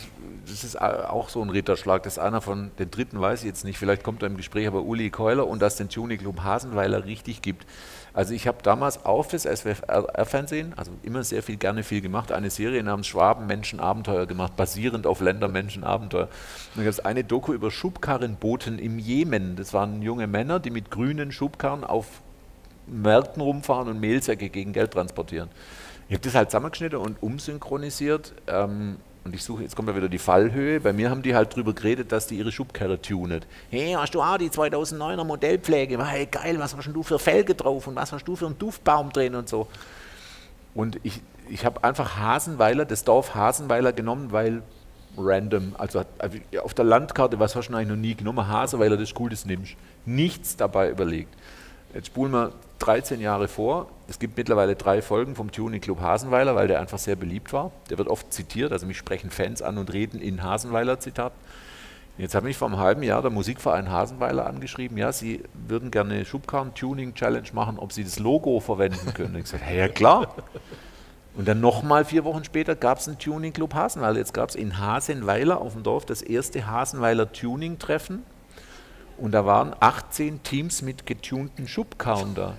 Speaker 2: auch so ein Ritterschlag. Das ist einer von den dritten, weiß ich jetzt nicht, vielleicht kommt er im Gespräch, aber Uli Keuler, und dass den Tuning Club Hasenweiler richtig gibt. Also ich habe damals auch fürs SWR-Fernsehen, also immer sehr gerne viel gemacht, eine Serie namens Schwaben Menschen Abenteuer gemacht, basierend auf Länder Menschen Abenteuer. Und da gab es eine Doku über Schubkarrenbooten im Jemen. Das waren junge Männer, die mit grünen Schubkarren auf Märkten rumfahren und Mehlsäcke gegen Geld transportieren. Ich habe das halt zusammengeschnitten und umsynchronisiert. Und ich suche, jetzt kommt ja wieder die Fallhöhe. Bei mir haben die halt drüber geredet, dass die ihre Schubkarre tunet. Hey, hast du auch die 2009er Modellpflege? Hey, geil, was hast denn du für Felge drauf und was hast du für einen Duftbaum drin und so. Und ich habe einfach Hasenweiler, das Dorf Hasenweiler genommen, weil random, also auf der Landkarte, was hast du eigentlich noch nie genommen? Hasenweiler, das ist cool, das nimmst. Nichts dabei überlegt. Jetzt spulen wir 13 Jahre vor. Es gibt mittlerweile 3 Folgen vom Tuning Club Hasenweiler, weil der einfach sehr beliebt war. Der wird oft zitiert, also mich sprechen Fans an und reden in Hasenweiler-Zitat. Jetzt hat mich vor einem halben Jahr der Musikverein Hasenweiler angeschrieben, ja, sie würden gerne eine Schubkarren-Tuning-Challenge machen, ob sie das Logo verwenden können. Und ich gesagt, hey, ja klar. Und dann nochmal 4 Wochen später gab es einen Tuning Club Hasenweiler. Jetzt gab es in Hasenweiler auf dem Dorf das erste Hasenweiler Tuning-Treffen. Und da waren 18 Teams mit getunten Schubkarren da.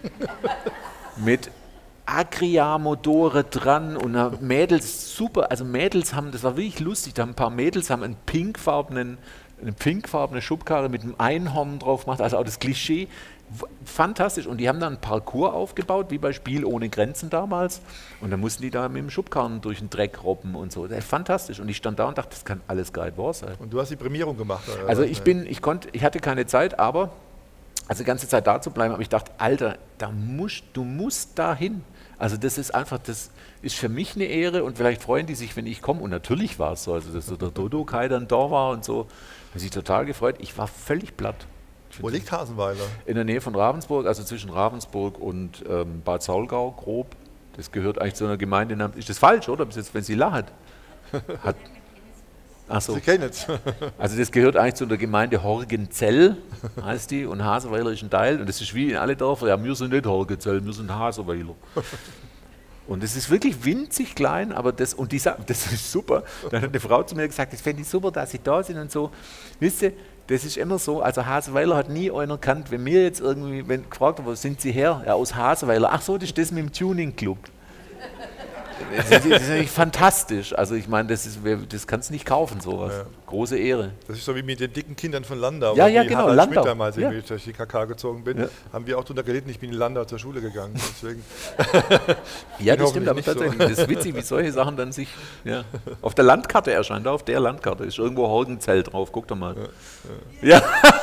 Speaker 2: Mit Agria-Motore dran und Mädels, super, also Mädels haben, das war wirklich lustig, da haben ein paar Mädels haben eine pinkfarbene Schubkarre mit einem Einhorn drauf gemacht, also auch das Klischee, fantastisch. Und die haben dann einen Parcours aufgebaut, wie bei Spiel ohne Grenzen damals, und dann mussten die da mit dem Schubkarren durch den Dreck robben und so, fantastisch. Und ich stand da und dachte, das kann alles gar nicht wahr sein.
Speaker 1: Und du hast die Prämierung gemacht? Oder?
Speaker 2: Also ich hatte keine Zeit, aber also die ganze Zeit da zu bleiben, aber ich dachte, Alter, du musst da hin. Also das ist einfach, das ist für mich eine Ehre, und vielleicht freuen die sich, wenn ich komme. Und natürlich war es so, also dass so der Dodo Kai dann da war und so, hat sich total gefreut. Ich war völlig platt.
Speaker 1: Wo liegt Hasenweiler?
Speaker 2: In der Nähe von Ravensburg, also zwischen Ravensburg und Bad Saulgau, grob. Das gehört eigentlich zu einer Gemeinde. Ist das falsch, oder? Bis jetzt, wenn sie lacht.
Speaker 1: Sie kennen es.
Speaker 2: Also das gehört eigentlich zu der Gemeinde Horgenzell, heißt die, und Hasenweiler ist ein Teil. Und das ist wie in alle Dörfer, ja, wir sind nicht Horgenzell, wir sind Hasenweiler. Und das ist wirklich winzig klein, aber das ist super. Dann hat eine Frau zu mir gesagt, das fände ich super, dass Sie da sind und so. Wisst ihr, das ist immer so, also Hasenweiler hat nie einer gekannt, wenn mir jetzt irgendwie, gefragt wird, wo sind Sie her? Ja, aus Hasenweiler. Ach so, das ist das mit dem Tuning Club. Das ist natürlich fantastisch. Also ich meine, das kannst du nicht kaufen, sowas. Ja. Große Ehre.
Speaker 1: Das ist so wie mit den dicken Kindern von Landau.
Speaker 2: Ja, genau,
Speaker 1: Landau. Schmidt damals, als ich durch die KK gezogen bin, haben wir auch drunter gelitten, ich bin in Landau zur Schule gegangen. Deswegen
Speaker 2: ja, das stimmt, aber tatsächlich. So. Das ist witzig, wie solche Sachen dann sich auf der Landkarte erscheinen. Auf der Landkarte ist irgendwo Horgenzell drauf. Guck doch mal. Ja.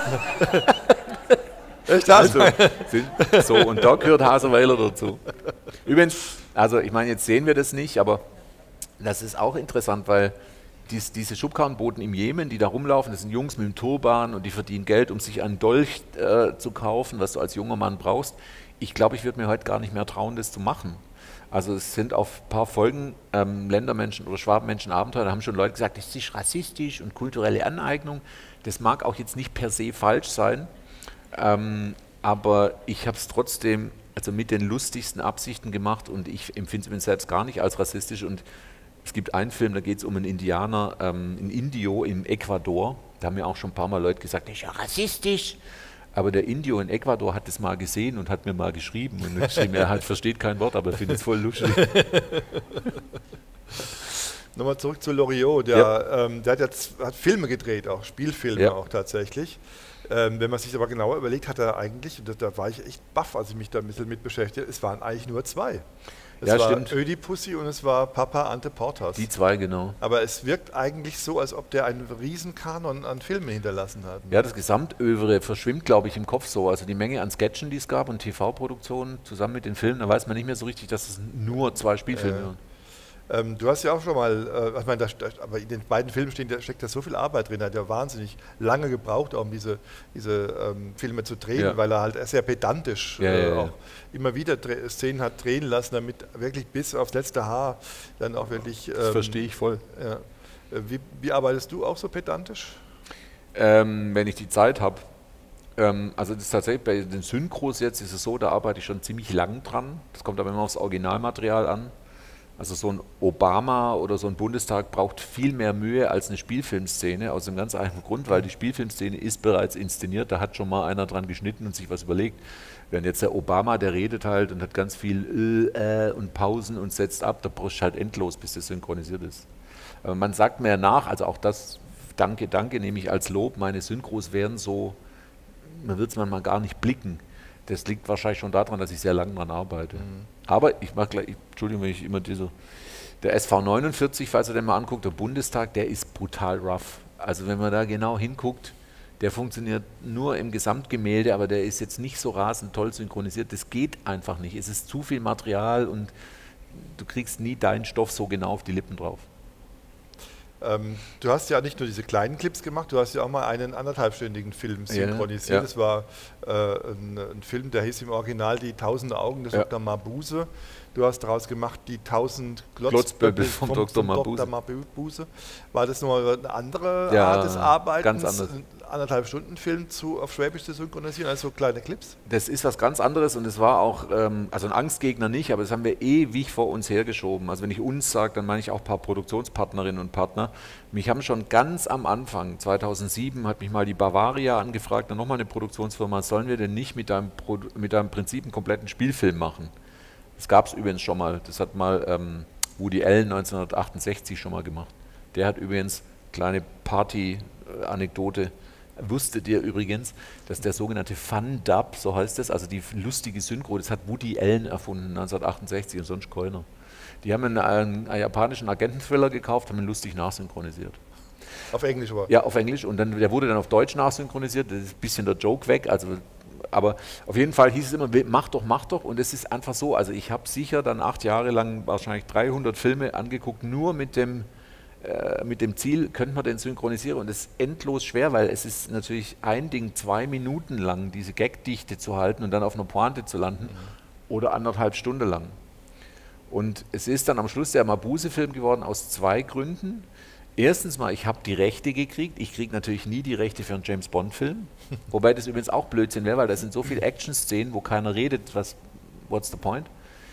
Speaker 2: Echt das? So, und da gehört Hasenweiler dazu. Übrigens, also ich meine, jetzt sehen wir das nicht, aber Das ist auch interessant, weil diese Schubkarrenboten im Jemen, die da rumlaufen, das sind Jungs mit dem Turban und die verdienen Geld, um sich einen Dolch zu kaufen, was du als junger Mann brauchst. Ich glaube, ich würde mir heute gar nicht mehr trauen, das zu machen. Also es sind auf ein paar Folgen Ländermenschen oder Schwabenmenschen Abenteuer, da haben schon Leute gesagt, das ist rassistisch und kulturelle Aneignung. Das mag auch jetzt nicht per se falsch sein, aber ich habe es trotzdem also mit den lustigsten Absichten gemacht und ich empfinde es mir selbst gar nicht als rassistisch. Und es gibt einen Film, da geht es um einen Indianer in Indio, im Ecuador. Da haben mir auch schon ein paar Mal Leute gesagt, das ist ja rassistisch. Aber der Indio in Ecuador hat das mal gesehen und hat mir mal geschrieben. Und geschrieben, er halt versteht kein Wort, aber findet es voll lustig.
Speaker 1: Nochmal zurück zu Loriot. Der hat Filme gedreht, auch Spielfilme auch tatsächlich. Wenn man sich aber genauer überlegt, hat er eigentlich, und da war ich echt baff, als ich mich da ein bisschen mit beschäftigte, es waren eigentlich nur zwei. Es war
Speaker 2: stimmt.
Speaker 1: Ödipussy und es war Papa Ante Portas.
Speaker 2: Die zwei, genau.
Speaker 1: Aber es wirkt eigentlich so, als ob der einen Riesenkanon an Filmen hinterlassen hat.
Speaker 2: Ja, das Gesamtövre verschwimmt, glaube ich, im Kopf so. Also die Menge an Sketchen, die es gab und TV-Produktionen zusammen mit den Filmen, da weiß man nicht mehr so richtig, dass es nur zwei Spielfilme waren.
Speaker 1: Du hast ja auch schon mal, ich meine, aber in den beiden Filmen steckt da so viel Arbeit drin, er hat ja wahnsinnig lange gebraucht, um diese Filme zu drehen, weil er halt sehr pedantisch auch immer wieder Szenen hat drehen lassen, damit wirklich bis aufs letzte Haar dann auch wirklich...
Speaker 2: das verstehe ich voll.
Speaker 1: Ja. Wie arbeitest du auch so pedantisch?
Speaker 2: Wenn ich die Zeit habe. Also das ist tatsächlich bei den Synchros jetzt ist es so, da arbeite ich schon ziemlich lang dran. Das kommt aber immer aufs Originalmaterial an. Also so ein Obama oder so ein Bundestag braucht viel mehr Mühe als eine Spielfilmszene, aus dem ganz einfachen Grund, weil die Spielfilmszene ist bereits inszeniert, da hat schon mal einer dran geschnitten und sich was überlegt. Während jetzt der Obama, der redet halt und hat ganz viel und Pausen und setzt ab, da brauchst du halt endlos, bis das synchronisiert ist. Aber man sagt mir nach, also auch das, danke, nehme ich als Lob, meine Synchros wären so, man wird es manchmal gar nicht blicken. Das liegt wahrscheinlich schon daran, dass ich sehr lange daran arbeite. Aber ich mache gleich, Entschuldigung, wenn ich immer der SV49, falls ihr den mal anguckt, der Bundestag, der ist brutal rough. Also wenn man da genau hinguckt, der funktioniert nur im Gesamtgemälde, aber der ist jetzt nicht so rasend toll synchronisiert. Das geht einfach nicht. Es ist zu viel Material und du kriegst nie deinen Stoff so genau auf die Lippen drauf.
Speaker 1: Du hast ja nicht nur diese kleinen Clips gemacht, du hast ja auch mal einen 1,5-stündigen Film synchronisiert. Das war ein Film, der hieß im Original Die 1000 Augen des Dr. Mabuse. Du hast daraus gemacht die 1000 Glotzböbbel vom Dr. Mabuse. War das nochmal eine andere Art des Arbeitens,
Speaker 2: ganz anders.
Speaker 1: 1,5-Stunden-Film auf Schwäbisch zu synchronisieren, also kleine Clips?
Speaker 2: Das ist was ganz anderes und es war auch, also ein Angstgegner nicht, aber das haben wir ewig vor uns hergeschoben. Also wenn ich uns sage, dann meine ich auch ein paar Produktionspartnerinnen und Partner. Mich haben schon ganz am Anfang, 2007, hat mich mal die Bavaria angefragt, dann nochmal eine Produktionsfirma, sollen wir denn nicht mit deinem Prinzip einen kompletten Spielfilm machen? Das gab es übrigens schon mal, das hat mal Woody Allen 1968 schon mal gemacht. Der hat übrigens, kleine Party-Anekdote, wusstet ihr übrigens, dass der sogenannte Fun-Dub, so heißt es, also die lustige Synchro, das hat Woody Allen erfunden 1968 und sonst keiner. Die haben einen japanischen Agenten-Thriller gekauft, haben ihn lustig nachsynchronisiert.
Speaker 1: Auf Englisch aber?
Speaker 2: Ja, auf Englisch und der wurde dann auf Deutsch nachsynchronisiert, das ist ein bisschen der Joke weg, also, aber auf jeden Fall hieß es immer, mach doch und es ist einfach so, also ich habe sicher dann 8 Jahre lang wahrscheinlich 300 Filme angeguckt, nur mit dem Ziel, könnte man den synchronisieren und es ist endlos schwer, weil es ist natürlich ein Ding, 2 Minuten lang diese Gagdichte zu halten und dann auf einer Pointe zu landen oder 1,5 Stunden lang. Und es ist dann am Schluss der Mabuse-Film geworden aus 2 Gründen. Erstens mal, ich habe die Rechte gekriegt. Ich kriege natürlich nie die Rechte für einen James-Bond-Film. Wobei das übrigens auch Blödsinn wäre, weil da sind so viele Action-Szenen, wo keiner redet. What's the point?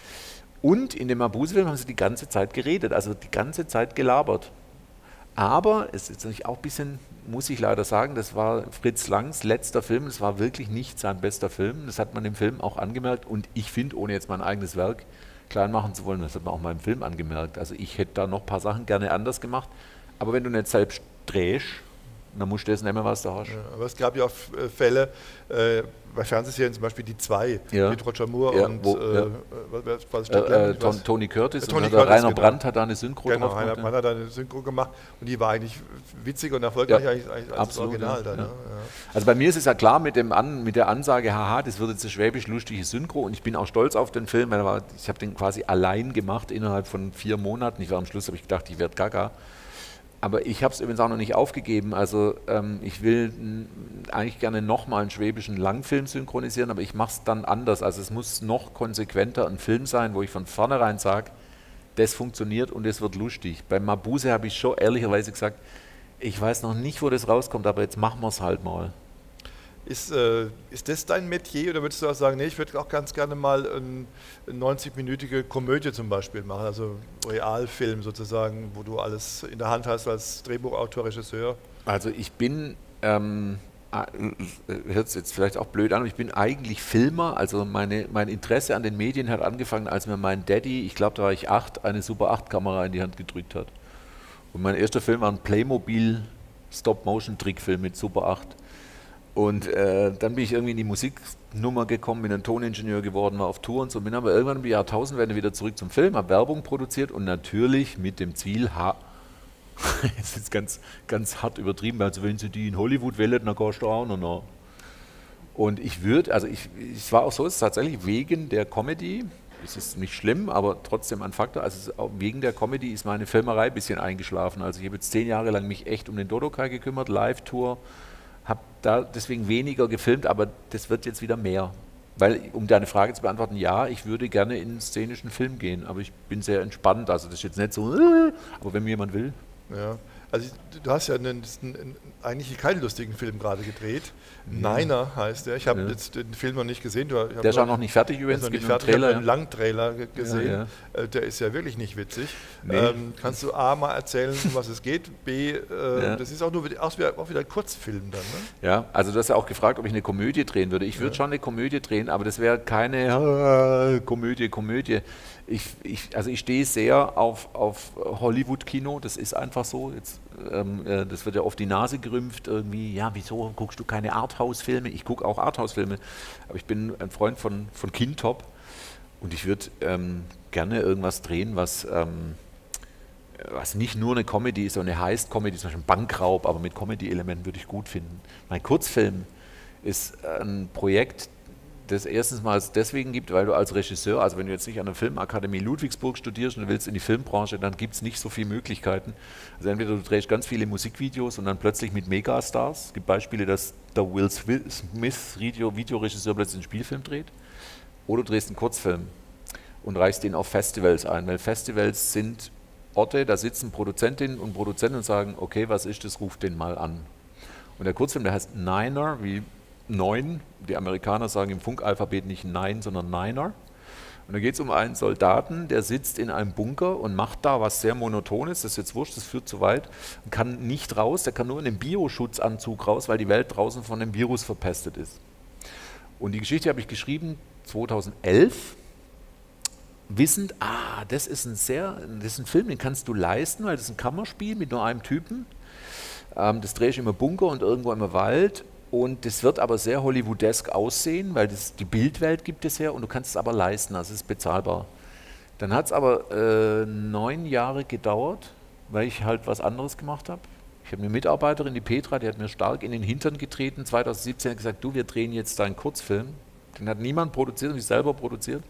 Speaker 2: Und in dem Mabuse-Film haben sie die ganze Zeit geredet, also die ganze Zeit gelabert. Aber es ist natürlich auch ein bisschen, muss ich leider sagen, das war Fritz Langs letzter Film. Das war wirklich nicht sein bester Film. Das hat man im Film auch angemerkt. Und ich finde, ohne jetzt mein eigenes Werk klein machen zu wollen, das hat man auch mal im Film angemerkt. Also ich hätte da noch ein paar Sachen gerne anders gemacht. Aber wenn du nicht selbst drehst, dann musst du das nehmen, was du hast.
Speaker 1: Ja, aber es gab ja auch Fälle, bei Fernsehserien zum Beispiel die 2 mit Roger Moore und
Speaker 2: Tony Curtis
Speaker 1: Tony
Speaker 2: und
Speaker 1: Curtis,
Speaker 2: Rainer Brandt hat da eine Synchro
Speaker 1: gemacht.
Speaker 2: drauf
Speaker 1: Rainer Brandt hat da eine Synchro gemacht und die war eigentlich witzig und erfolgreich als das Original.
Speaker 2: Ja. Also bei mir ist es ja klar mit der Ansage, haha, das wird jetzt eine schwäbisch-lustige Synchro und ich bin auch stolz auf den Film, weil ich habe den quasi allein gemacht innerhalb von 4 Monaten. Am Schluss habe ich gedacht, ich werde gaga. Aber ich habe es übrigens auch noch nicht aufgegeben. Also ich will eigentlich gerne nochmal einen schwäbischen Langfilm synchronisieren, aber ich mache es dann anders. Also es muss noch konsequenter ein Film sein, wo ich von vornherein sage, das funktioniert und es wird lustig. Beim Mabuse habe ich schon ehrlicherweise gesagt, ich weiß noch nicht, wo das rauskommt, aber jetzt machen wir es halt mal.
Speaker 1: Ist das dein Metier oder würdest du auch sagen, nee, ich würde auch ganz gerne mal eine 90-minütige Komödie zum Beispiel machen, also Realfilm sozusagen, wo du alles in der Hand hast als Drehbuchautor, Regisseur?
Speaker 2: Also ich bin, hört es jetzt vielleicht auch blöd an, aber ich bin eigentlich Filmer, also mein Interesse an den Medien hat angefangen, als mir mein Daddy, ich glaube da war ich 8, eine Super 8-Kamera in die Hand gedrückt hat. Und mein erster Film war ein Playmobil Stop-Motion-Trickfilm mit Super 8. Und dann bin ich irgendwie in die Musiknummer gekommen, bin ein Toningenieur geworden, war auf Tour und so, bin aber irgendwann um die Jahrtausendwende wieder zurück zum Film, habe Werbung produziert und natürlich mit dem Ziel, jetzt ist ganz, ganz hart übertrieben, also wenn Sie die in Hollywood wählen, dann kannst du auch noch. Und ich würde, also es war auch so, es ist tatsächlich wegen der Comedy, es ist nicht schlimm, aber trotzdem ein Faktor, also wegen der Comedy ist meine Filmerei ein bisschen eingeschlafen. Also ich habe jetzt 10 Jahre lang mich echt um den Dodokai gekümmert, Live-Tour, habe da deswegen weniger gefilmt, aber das wird jetzt wieder mehr. Weil, um deine Frage zu beantworten, ja, ich würde gerne in einen szenischen Film gehen, aber ich bin sehr entspannt, also das ist jetzt nicht so, aber wenn mir jemand will.
Speaker 1: Ja, also du hast ja eigentlich keinen lustigen Film gerade gedreht. Niner heißt der. Ich habe jetzt den Film noch nicht gesehen.
Speaker 2: Der ist auch noch nicht fertig übrigens.
Speaker 1: Noch nicht fertig. Ich habe einen Langtrailer gesehen. Ja. Der ist ja wirklich nicht witzig. Nee. Kannst du A mal erzählen, um was es geht? B, das ist auch wieder ein Kurzfilm dann, ne?
Speaker 2: Ja, also du hast ja auch gefragt, ob ich eine Komödie drehen würde. Ich würde schon eine Komödie drehen, aber das wäre keine Komödie. Ich stehe sehr auf Hollywood-Kino, das ist einfach so. Jetzt, das wird ja auf die Nase gerümpft irgendwie, ja, wieso guckst du keine Arthouse-Filme? Ich gucke auch Arthouse-Filme, aber ich bin ein Freund von Kintop und ich würde gerne irgendwas drehen, was nicht nur eine Comedy ist, sondern eine Heist-Comedy, zum Beispiel Bankraub, aber mit Comedy-Elementen würde ich gut finden. Mein Kurzfilm ist ein Projekt, das erstens mal deswegen gibt, weil du als Regisseur, also wenn du jetzt nicht an der Filmakademie Ludwigsburg studierst und du willst in die Filmbranche, dann gibt es nicht so viele Möglichkeiten. Also entweder du drehst ganz viele Musikvideos und dann plötzlich mit Megastars. Es gibt Beispiele, dass der Will Smith, Videoregisseur, plötzlich einen Spielfilm dreht. Oder du drehst einen Kurzfilm und reichst den auf Festivals ein, weil Festivals sind Orte, da sitzen Produzentinnen und Produzenten und sagen, okay, was ist das, ruft den mal an. Und der Kurzfilm, der heißt Niner, wie 9, die Amerikaner sagen im Funkalphabet nicht Nein, sondern Niner. Und da geht es um einen Soldaten, der sitzt in einem Bunker und macht da was sehr Monotones, das ist jetzt wurscht, das führt zu weit, und kann nicht raus, der kann nur in einem Bioschutzanzug raus, weil die Welt draußen von dem Virus verpestet ist. Und die Geschichte habe ich geschrieben 2011, wissend, das ist ein Film, den kannst du leisten, weil das ist ein Kammerspiel mit nur einem Typen, das drehe ich im Bunker und irgendwo im Wald. Und das wird aber sehr hollywoodesk aussehen, weil die Bildwelt gibt es her und du kannst es aber leisten, also es ist bezahlbar. Dann hat es aber 9 Jahre gedauert, weil ich halt was anderes gemacht habe. Ich habe eine Mitarbeiterin, die Petra, die hat mir stark in den Hintern getreten, 2017 hat gesagt, du, wir drehen jetzt deinen Kurzfilm. Den hat niemand produziert, habe ich selber produziert.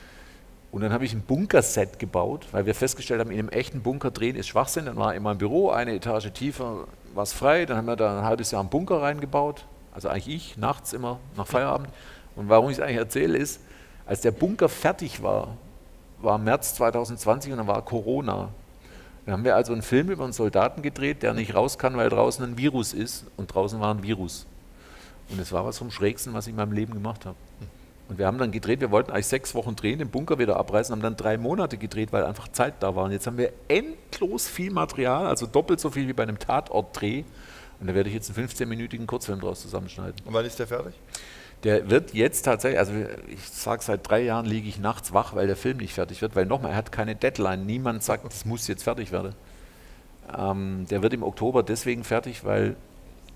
Speaker 2: Und dann habe ich ein Bunkerset gebaut, weil wir festgestellt haben, in einem echten Bunker drehen ist Schwachsinn. Dann war in meinem Büro eine Etage tiefer, war es frei, dann haben wir da ein halbes Jahr einen Bunker reingebaut. Also eigentlich ich, nachts immer, nach Feierabend. Und warum ich es eigentlich erzähle ist, als der Bunker fertig war März 2020 und dann war Corona. Dann haben wir also einen Film über einen Soldaten gedreht, der nicht raus kann, weil draußen ein Virus ist und draußen war ein Virus. Und das war was vom Schrägsten, was ich in meinem Leben gemacht habe. Und wir haben dann gedreht, wir wollten eigentlich 6 Wochen drehen, den Bunker wieder abreißen, haben dann 3 Monate gedreht, weil einfach Zeit da war. Und jetzt haben wir endlos viel Material, also doppelt so viel wie bei einem Tatortdreh. Und da werde ich jetzt einen 15-minütigen Kurzfilm draus zusammenschneiden.
Speaker 1: Und wann ist der fertig?
Speaker 2: Der wird jetzt tatsächlich, also ich sage, seit 3 Jahren liege ich nachts wach, weil der Film nicht fertig wird, weil nochmal, er hat keine Deadline. Niemand sagt, das muss jetzt fertig werden. Der wird im Oktober deswegen fertig, weil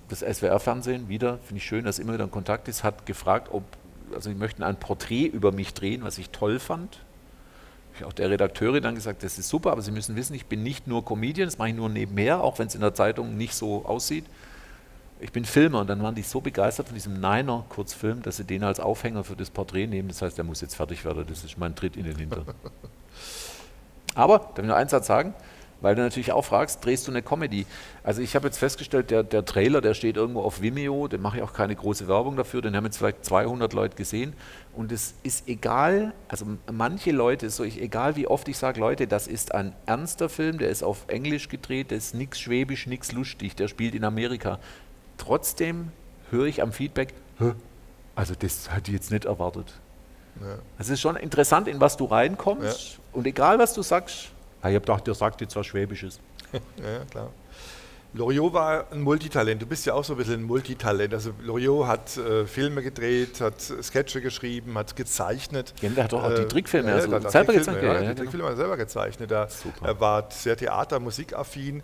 Speaker 2: das SWR-Fernsehen, wieder, finde ich schön, dass immer wieder ein Kontakt ist, hat gefragt, also sie möchten ein Porträt über mich drehen, was ich toll fand. Ich habe auch der Redakteurin dann gesagt, das ist super, aber Sie müssen wissen, ich bin nicht nur Comedian, das mache ich nur nebenher, auch wenn es in der Zeitung nicht so aussieht. Ich bin Filmer und dann waren die so begeistert von diesem Niner-Kurzfilm, dass sie den als Aufhänger für das Porträt nehmen. Das heißt, der muss jetzt fertig werden, das ist mein Tritt in den Hintern. Aber, darf ich noch einen Satz sagen? Weil du natürlich auch fragst, drehst du eine Comedy? Also ich habe jetzt festgestellt, der Trailer, der steht irgendwo auf Vimeo, den mache ich auch keine große Werbung dafür, den haben jetzt vielleicht 200 Leute gesehen und es ist egal, also manche Leute, egal wie oft ich sage, Leute, das ist ein ernster Film, der ist auf Englisch gedreht, der ist nichts schwäbisch, nichts lustig, der spielt in Amerika. Trotzdem höre ich am Feedback, also das hatte ich jetzt nicht erwartet. Ja. Es ist schon interessant, in was du reinkommst und egal was du sagst, ich habe gedacht, der sagt jetzt was Schwäbisches.
Speaker 1: Ja, klar. Loriot war ein Multitalent. Du bist ja auch so ein bisschen ein Multitalent. Also Loriot hat Filme gedreht, hat Sketche geschrieben, hat gezeichnet.
Speaker 2: Ja, der hat doch auch die Trickfilme
Speaker 1: selber gezeichnet. Die Trickfilme hat er selber gezeichnet. Er war sehr Theater-, Musikaffin.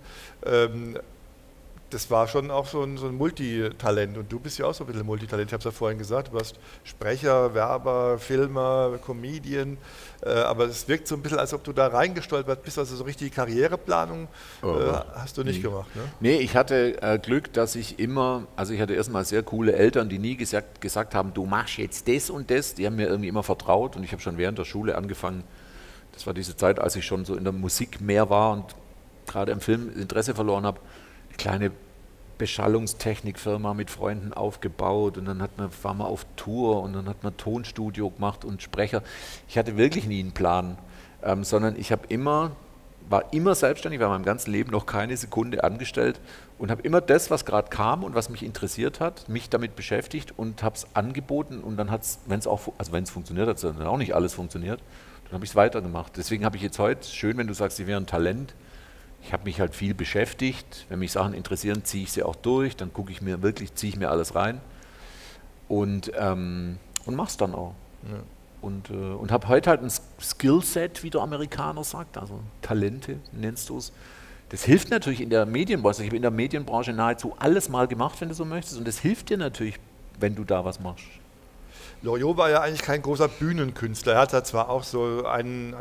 Speaker 1: Das war schon auch so ein Multitalent und du bist ja auch so ein bisschen Multitalent. Ich habe es ja vorhin gesagt, du warst Sprecher, Werber, Filmer, Comedian, aber es wirkt so ein bisschen, als ob du da reingestolpert bist, also so richtige Karriereplanung hast du nicht gemacht. Ne?
Speaker 2: Nee, ich hatte Glück, dass ich also ich hatte erstmal sehr coole Eltern, die nie gesagt haben, du machst jetzt das und das, die haben mir irgendwie immer vertraut und ich habe schon während der Schule angefangen, das war diese Zeit, als ich schon so in der Musik mehr war und gerade im Film Interesse verloren habe, kleine Beschallungstechnikfirma mit Freunden aufgebaut und dann war man auf Tour und dann hat man Tonstudio gemacht und Sprecher. Ich hatte wirklich nie einen Plan, sondern ich war immer selbstständig, war mein ganzes Leben noch keine Sekunde angestellt und habe immer das, was gerade kam und was mich interessiert hat, mich damit beschäftigt und habe es angeboten und dann hat es, wenn es funktioniert hat, dann auch nicht alles funktioniert, dann habe ich es weitergemacht. Deswegen habe ich jetzt heute, schön, wenn du sagst, ich wäre ein Talent, ich habe mich halt viel beschäftigt. Wenn mich Sachen interessieren, ziehe ich sie auch durch. Dann ziehe ich mir alles rein und mache es dann auch. Ja. Und habe heute halt ein Skillset, wie der Amerikaner sagt, also Talente nennst du es. Das hilft natürlich in der Medienbranche. Ich habe in der Medienbranche nahezu alles mal gemacht, wenn du so möchtest. Und das hilft dir natürlich, wenn du da was machst.
Speaker 1: Loriot war ja eigentlich kein großer Bühnenkünstler. Er hat da zwar auch so einen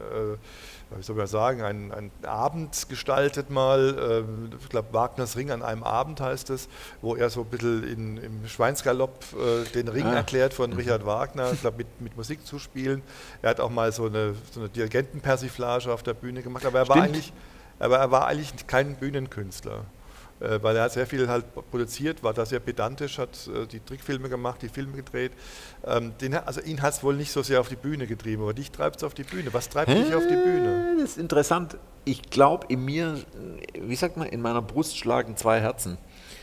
Speaker 1: Abend gestaltet mal, ich glaube Wagners Ring an einem Abend heißt es, wo er so ein bisschen im Schweinsgalopp den Ring erklärt von Richard Wagner, ich glaube mit Musik zu spielen. Er hat auch mal so eine Dirigentenpersiflage auf der Bühne gemacht, aber er war eigentlich kein Bühnenkünstler. Weil er hat sehr viel halt produziert, war da sehr pedantisch, hat die Trickfilme gemacht, die Filme gedreht. Ihn hat es wohl nicht so sehr auf die Bühne getrieben, aber dich treibt es auf die Bühne. Was treibt dich auf die Bühne?
Speaker 2: Das ist interessant. Ich glaube, in mir, wie sagt man, in meiner Brust schlagen zwei Herzen.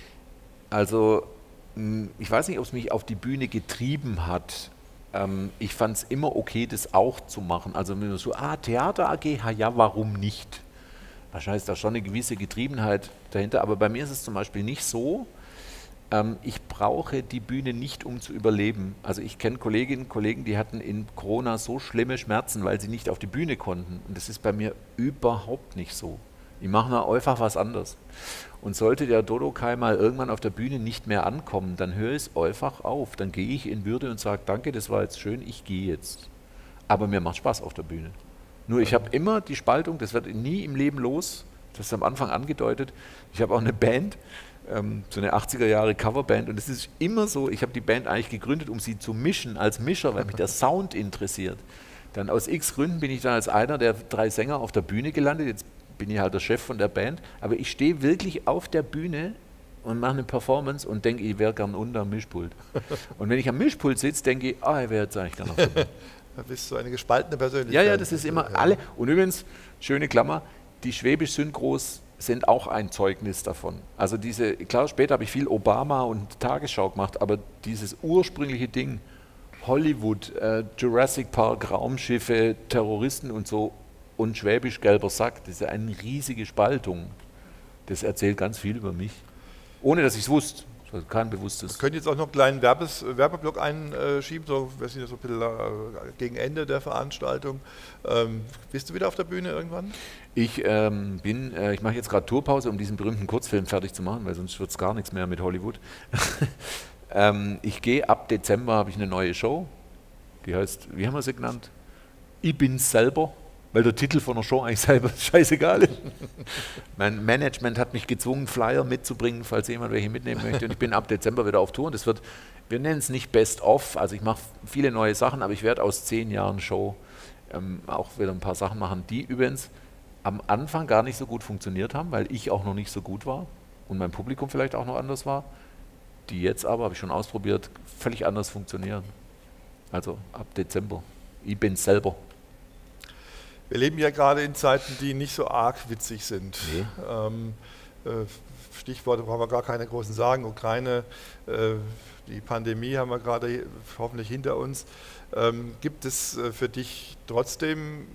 Speaker 2: Also, ich weiß nicht, ob es mich auf die Bühne getrieben hat. Ich fand es immer okay, das auch zu machen. Also, so, Theater AG, ja, warum nicht? Wahrscheinlich ist da schon eine gewisse Getriebenheit dahinter, aber bei mir ist es zum Beispiel nicht so, ich brauche die Bühne nicht, um zu überleben. Also ich kenne Kolleginnen und Kollegen, die hatten in Corona so schlimme Schmerzen, weil sie nicht auf die Bühne konnten. Und das ist bei mir überhaupt nicht so. Ich mache mal einfach was anderes. Und sollte der Dodokai mal irgendwann auf der Bühne nicht mehr ankommen, dann höre ich es einfach auf. Dann gehe ich in Würde und sage, danke, das war jetzt schön, ich gehe jetzt. Aber mir macht Spaß auf der Bühne. Nur ich habe immer die Spaltung, das wird nie im Leben los, das ist am Anfang angedeutet. Ich habe auch eine Band, so eine 80er Jahre Coverband und es ist immer so, ich habe die Band eigentlich gegründet, um sie zu mischen als Mischer, weil mich der Sound interessiert. Dann aus x Gründen bin ich dann als einer der 3 Sänger auf der Bühne gelandet, jetzt bin ich halt der Chef von der Band, aber ich stehe wirklich auf der Bühne und mache eine Performance und denke, ich wäre gern unter am Mischpult. Und wenn ich am Mischpult sitze, denke ich, ich wäre jetzt eigentlich gerne auf der Bühne.
Speaker 1: Da bist du eine gespaltene Persönlichkeit.
Speaker 2: Ja, das ist immer alle. Und übrigens, schöne Klammer, die Schwäbisch-Synchros sind auch ein Zeugnis davon. Also klar, später habe ich viel Obama und Tagesschau gemacht, aber dieses ursprüngliche Ding, Hollywood, Jurassic Park, Raumschiffe, Terroristen und so und Schwäbisch-gelber Sack, das ist eine riesige Spaltung. Das erzählt ganz viel über mich. Ohne, dass ich es wusste. Also kein bewusstes.
Speaker 1: Ich könnte jetzt auch noch einen kleinen Werbeblock einschieben, so, wir sind ja so ein bisschen gegen Ende der Veranstaltung. Bist du wieder auf der Bühne irgendwann?
Speaker 2: Ich mache jetzt gerade Tourpause, um diesen berühmten Kurzfilm fertig zu machen, weil sonst wird es gar nichts mehr mit Hollywood. Ich gehe ab Dezember, habe ich eine neue Show, die heißt, wie haben wir sie genannt? Ich bin's selber. Weil der Titel von der Show eigentlich selber scheißegal ist. Mein Management hat mich gezwungen, Flyer mitzubringen, falls jemand welche mitnehmen möchte. Und ich bin ab Dezember wieder auf Tour. Und das wird, wir nennen es nicht Best of, also ich mache viele neue Sachen, aber ich werde aus 10 Jahren Show auch wieder ein paar Sachen machen, die übrigens am Anfang gar nicht so gut funktioniert haben, weil ich auch noch nicht so gut war und mein Publikum vielleicht auch noch anders war, die jetzt aber, habe ich schon ausprobiert, völlig anders funktionieren. Also ab Dezember. Ich bin's selber.
Speaker 1: Wir leben ja gerade in Zeiten, die nicht so arg witzig sind.
Speaker 2: Nee.
Speaker 1: Stichworte brauchen wir gar keine großen sagen. Ukraine, die Pandemie haben wir gerade hoffentlich hinter uns. Gibt es für dich trotzdem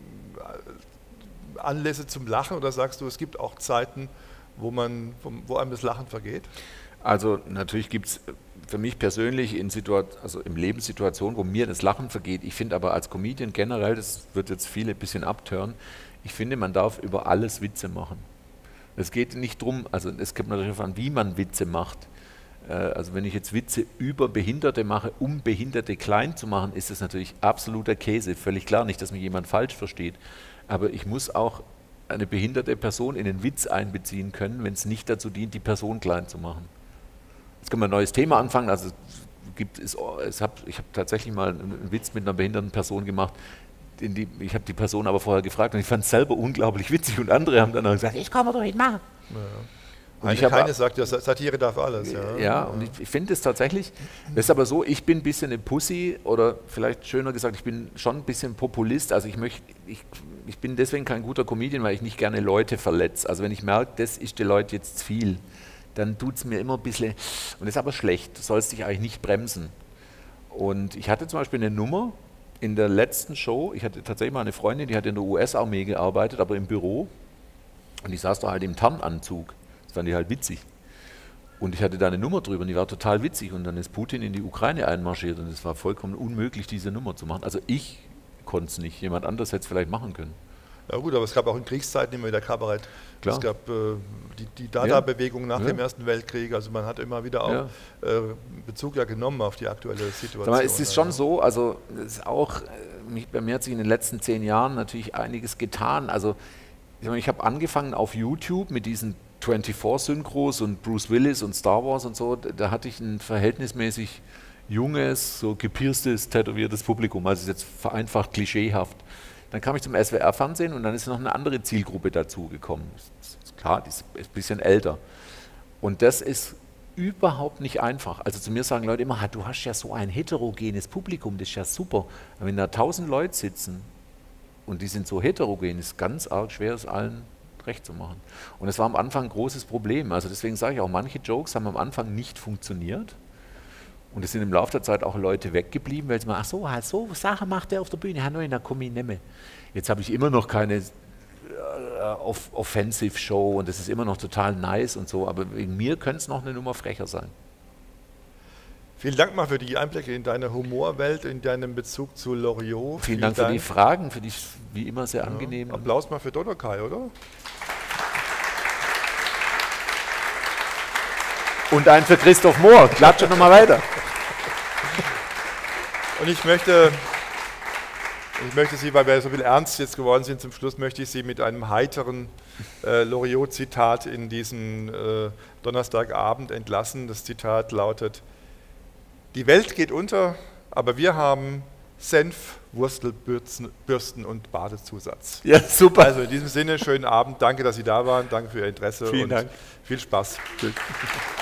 Speaker 1: Anlässe zum Lachen oder sagst du, es gibt auch Zeiten, wo einem das Lachen vergeht?
Speaker 2: Also natürlich gibt es für mich persönlich in Lebenssituationen, wo mir das Lachen vergeht. Ich finde aber als Comedian generell, das wird jetzt viele ein bisschen abtören, ich finde, man darf über alles Witze machen. Es geht nicht darum, also es kommt natürlich darauf an, wie man Witze macht. Also wenn ich jetzt Witze über Behinderte mache, um Behinderte klein zu machen, ist das natürlich absoluter Käse. Völlig klar, nicht, dass mich jemand falsch versteht. Aber ich muss auch eine behinderte Person in den Witz einbeziehen können, wenn es nicht dazu dient, die Person klein zu machen. Jetzt können wir ein neues Thema anfangen. Also ich habe tatsächlich mal einen Witz mit einer behinderten Person gemacht. Ich habe die Person aber vorher gefragt und ich fand es selber unglaublich witzig und andere haben dann auch gesagt, ich kann mir doch nicht machen.
Speaker 1: Ja. Keine sagt, ja, Satire darf alles.
Speaker 2: Ja, und ich finde es tatsächlich, das ist aber so, ich bin ein bisschen eine Pussy oder vielleicht schöner gesagt, ich bin schon ein bisschen Populist. Also ich bin deswegen kein guter Comedian, weil ich nicht gerne Leute verletze. Also wenn ich merke, das ist den Leuten jetzt zu viel, dann tut es mir immer ein bisschen, und das ist aber schlecht, du sollst dich eigentlich nicht bremsen. Und ich hatte zum Beispiel eine Nummer in der letzten Show, ich hatte tatsächlich mal eine Freundin, die hat in der US-Armee gearbeitet, aber im Büro, und die saß da halt im Tarnanzug, das fand ich halt witzig. Und ich hatte da eine Nummer drüber und die war total witzig und dann ist Putin in die Ukraine einmarschiert und es war vollkommen unmöglich, diese Nummer zu machen. Also ich konnte es nicht, jemand anderes hätte es vielleicht machen können.
Speaker 1: Ja gut, aber es gab auch in Kriegszeiten immer wieder Kabarett. Klar. Es gab die Dada-Bewegung nach dem Ersten Weltkrieg, also man hat immer wieder auch Bezug genommen auf die aktuelle Situation.
Speaker 2: Es ist schon so, also es ist auch, bei mir hat sich in den letzten 10 Jahren natürlich einiges getan. Also ich habe angefangen auf YouTube mit diesen 24-Synchros und Bruce Willis und Star Wars und so, da hatte ich ein verhältnismäßig junges, so gepierstes, tätowiertes Publikum, also jetzt vereinfacht klischeehaft. Dann kam ich zum SWR-Fernsehen und dann ist noch eine andere Zielgruppe dazugekommen. Klar, die ist ein bisschen älter. Und das ist überhaupt nicht einfach. Also zu mir sagen Leute immer, du hast ja so ein heterogenes Publikum, das ist ja super. Aber wenn da 1000 Leute sitzen und die sind so heterogen, ist ganz arg schwer, es allen recht zu machen. Und es war am Anfang ein großes Problem. Also deswegen sage ich auch, manche Jokes haben am Anfang nicht funktioniert. Und es sind im Laufe der Zeit auch Leute weggeblieben, weil sie mal, so Sachen macht er auf der Bühne, nur in der Kommi-Nemme. Jetzt habe ich immer noch keine Offensive-Show und das ist immer noch total nice und so, aber wegen mir könnte es noch eine Nummer frecher sein.
Speaker 1: Vielen Dank mal für die Einblicke in deine Humorwelt, in deinem Bezug zu Loriot.
Speaker 2: Vielen Dank für die Fragen, für dich wie immer sehr angenehm.
Speaker 1: Applaus mal für Dodokai, oder?
Speaker 2: Und einen für Christoph Mohr. Klatscht nochmal weiter.
Speaker 1: Und ich möchte Sie, weil wir so viel ernst jetzt geworden sind, zum Schluss möchte ich Sie mit einem heiteren Loriot-Zitat in diesen Donnerstagabend entlassen. Das Zitat lautet: Die Welt geht unter, aber wir haben Senf, Wurstelbürsten und Badezusatz.
Speaker 2: Ja, super.
Speaker 1: Also in diesem Sinne, schönen Abend. Danke, dass Sie da waren. Danke für Ihr Interesse.
Speaker 2: Vielen Dank.
Speaker 1: Viel Spaß.
Speaker 2: Tschüss.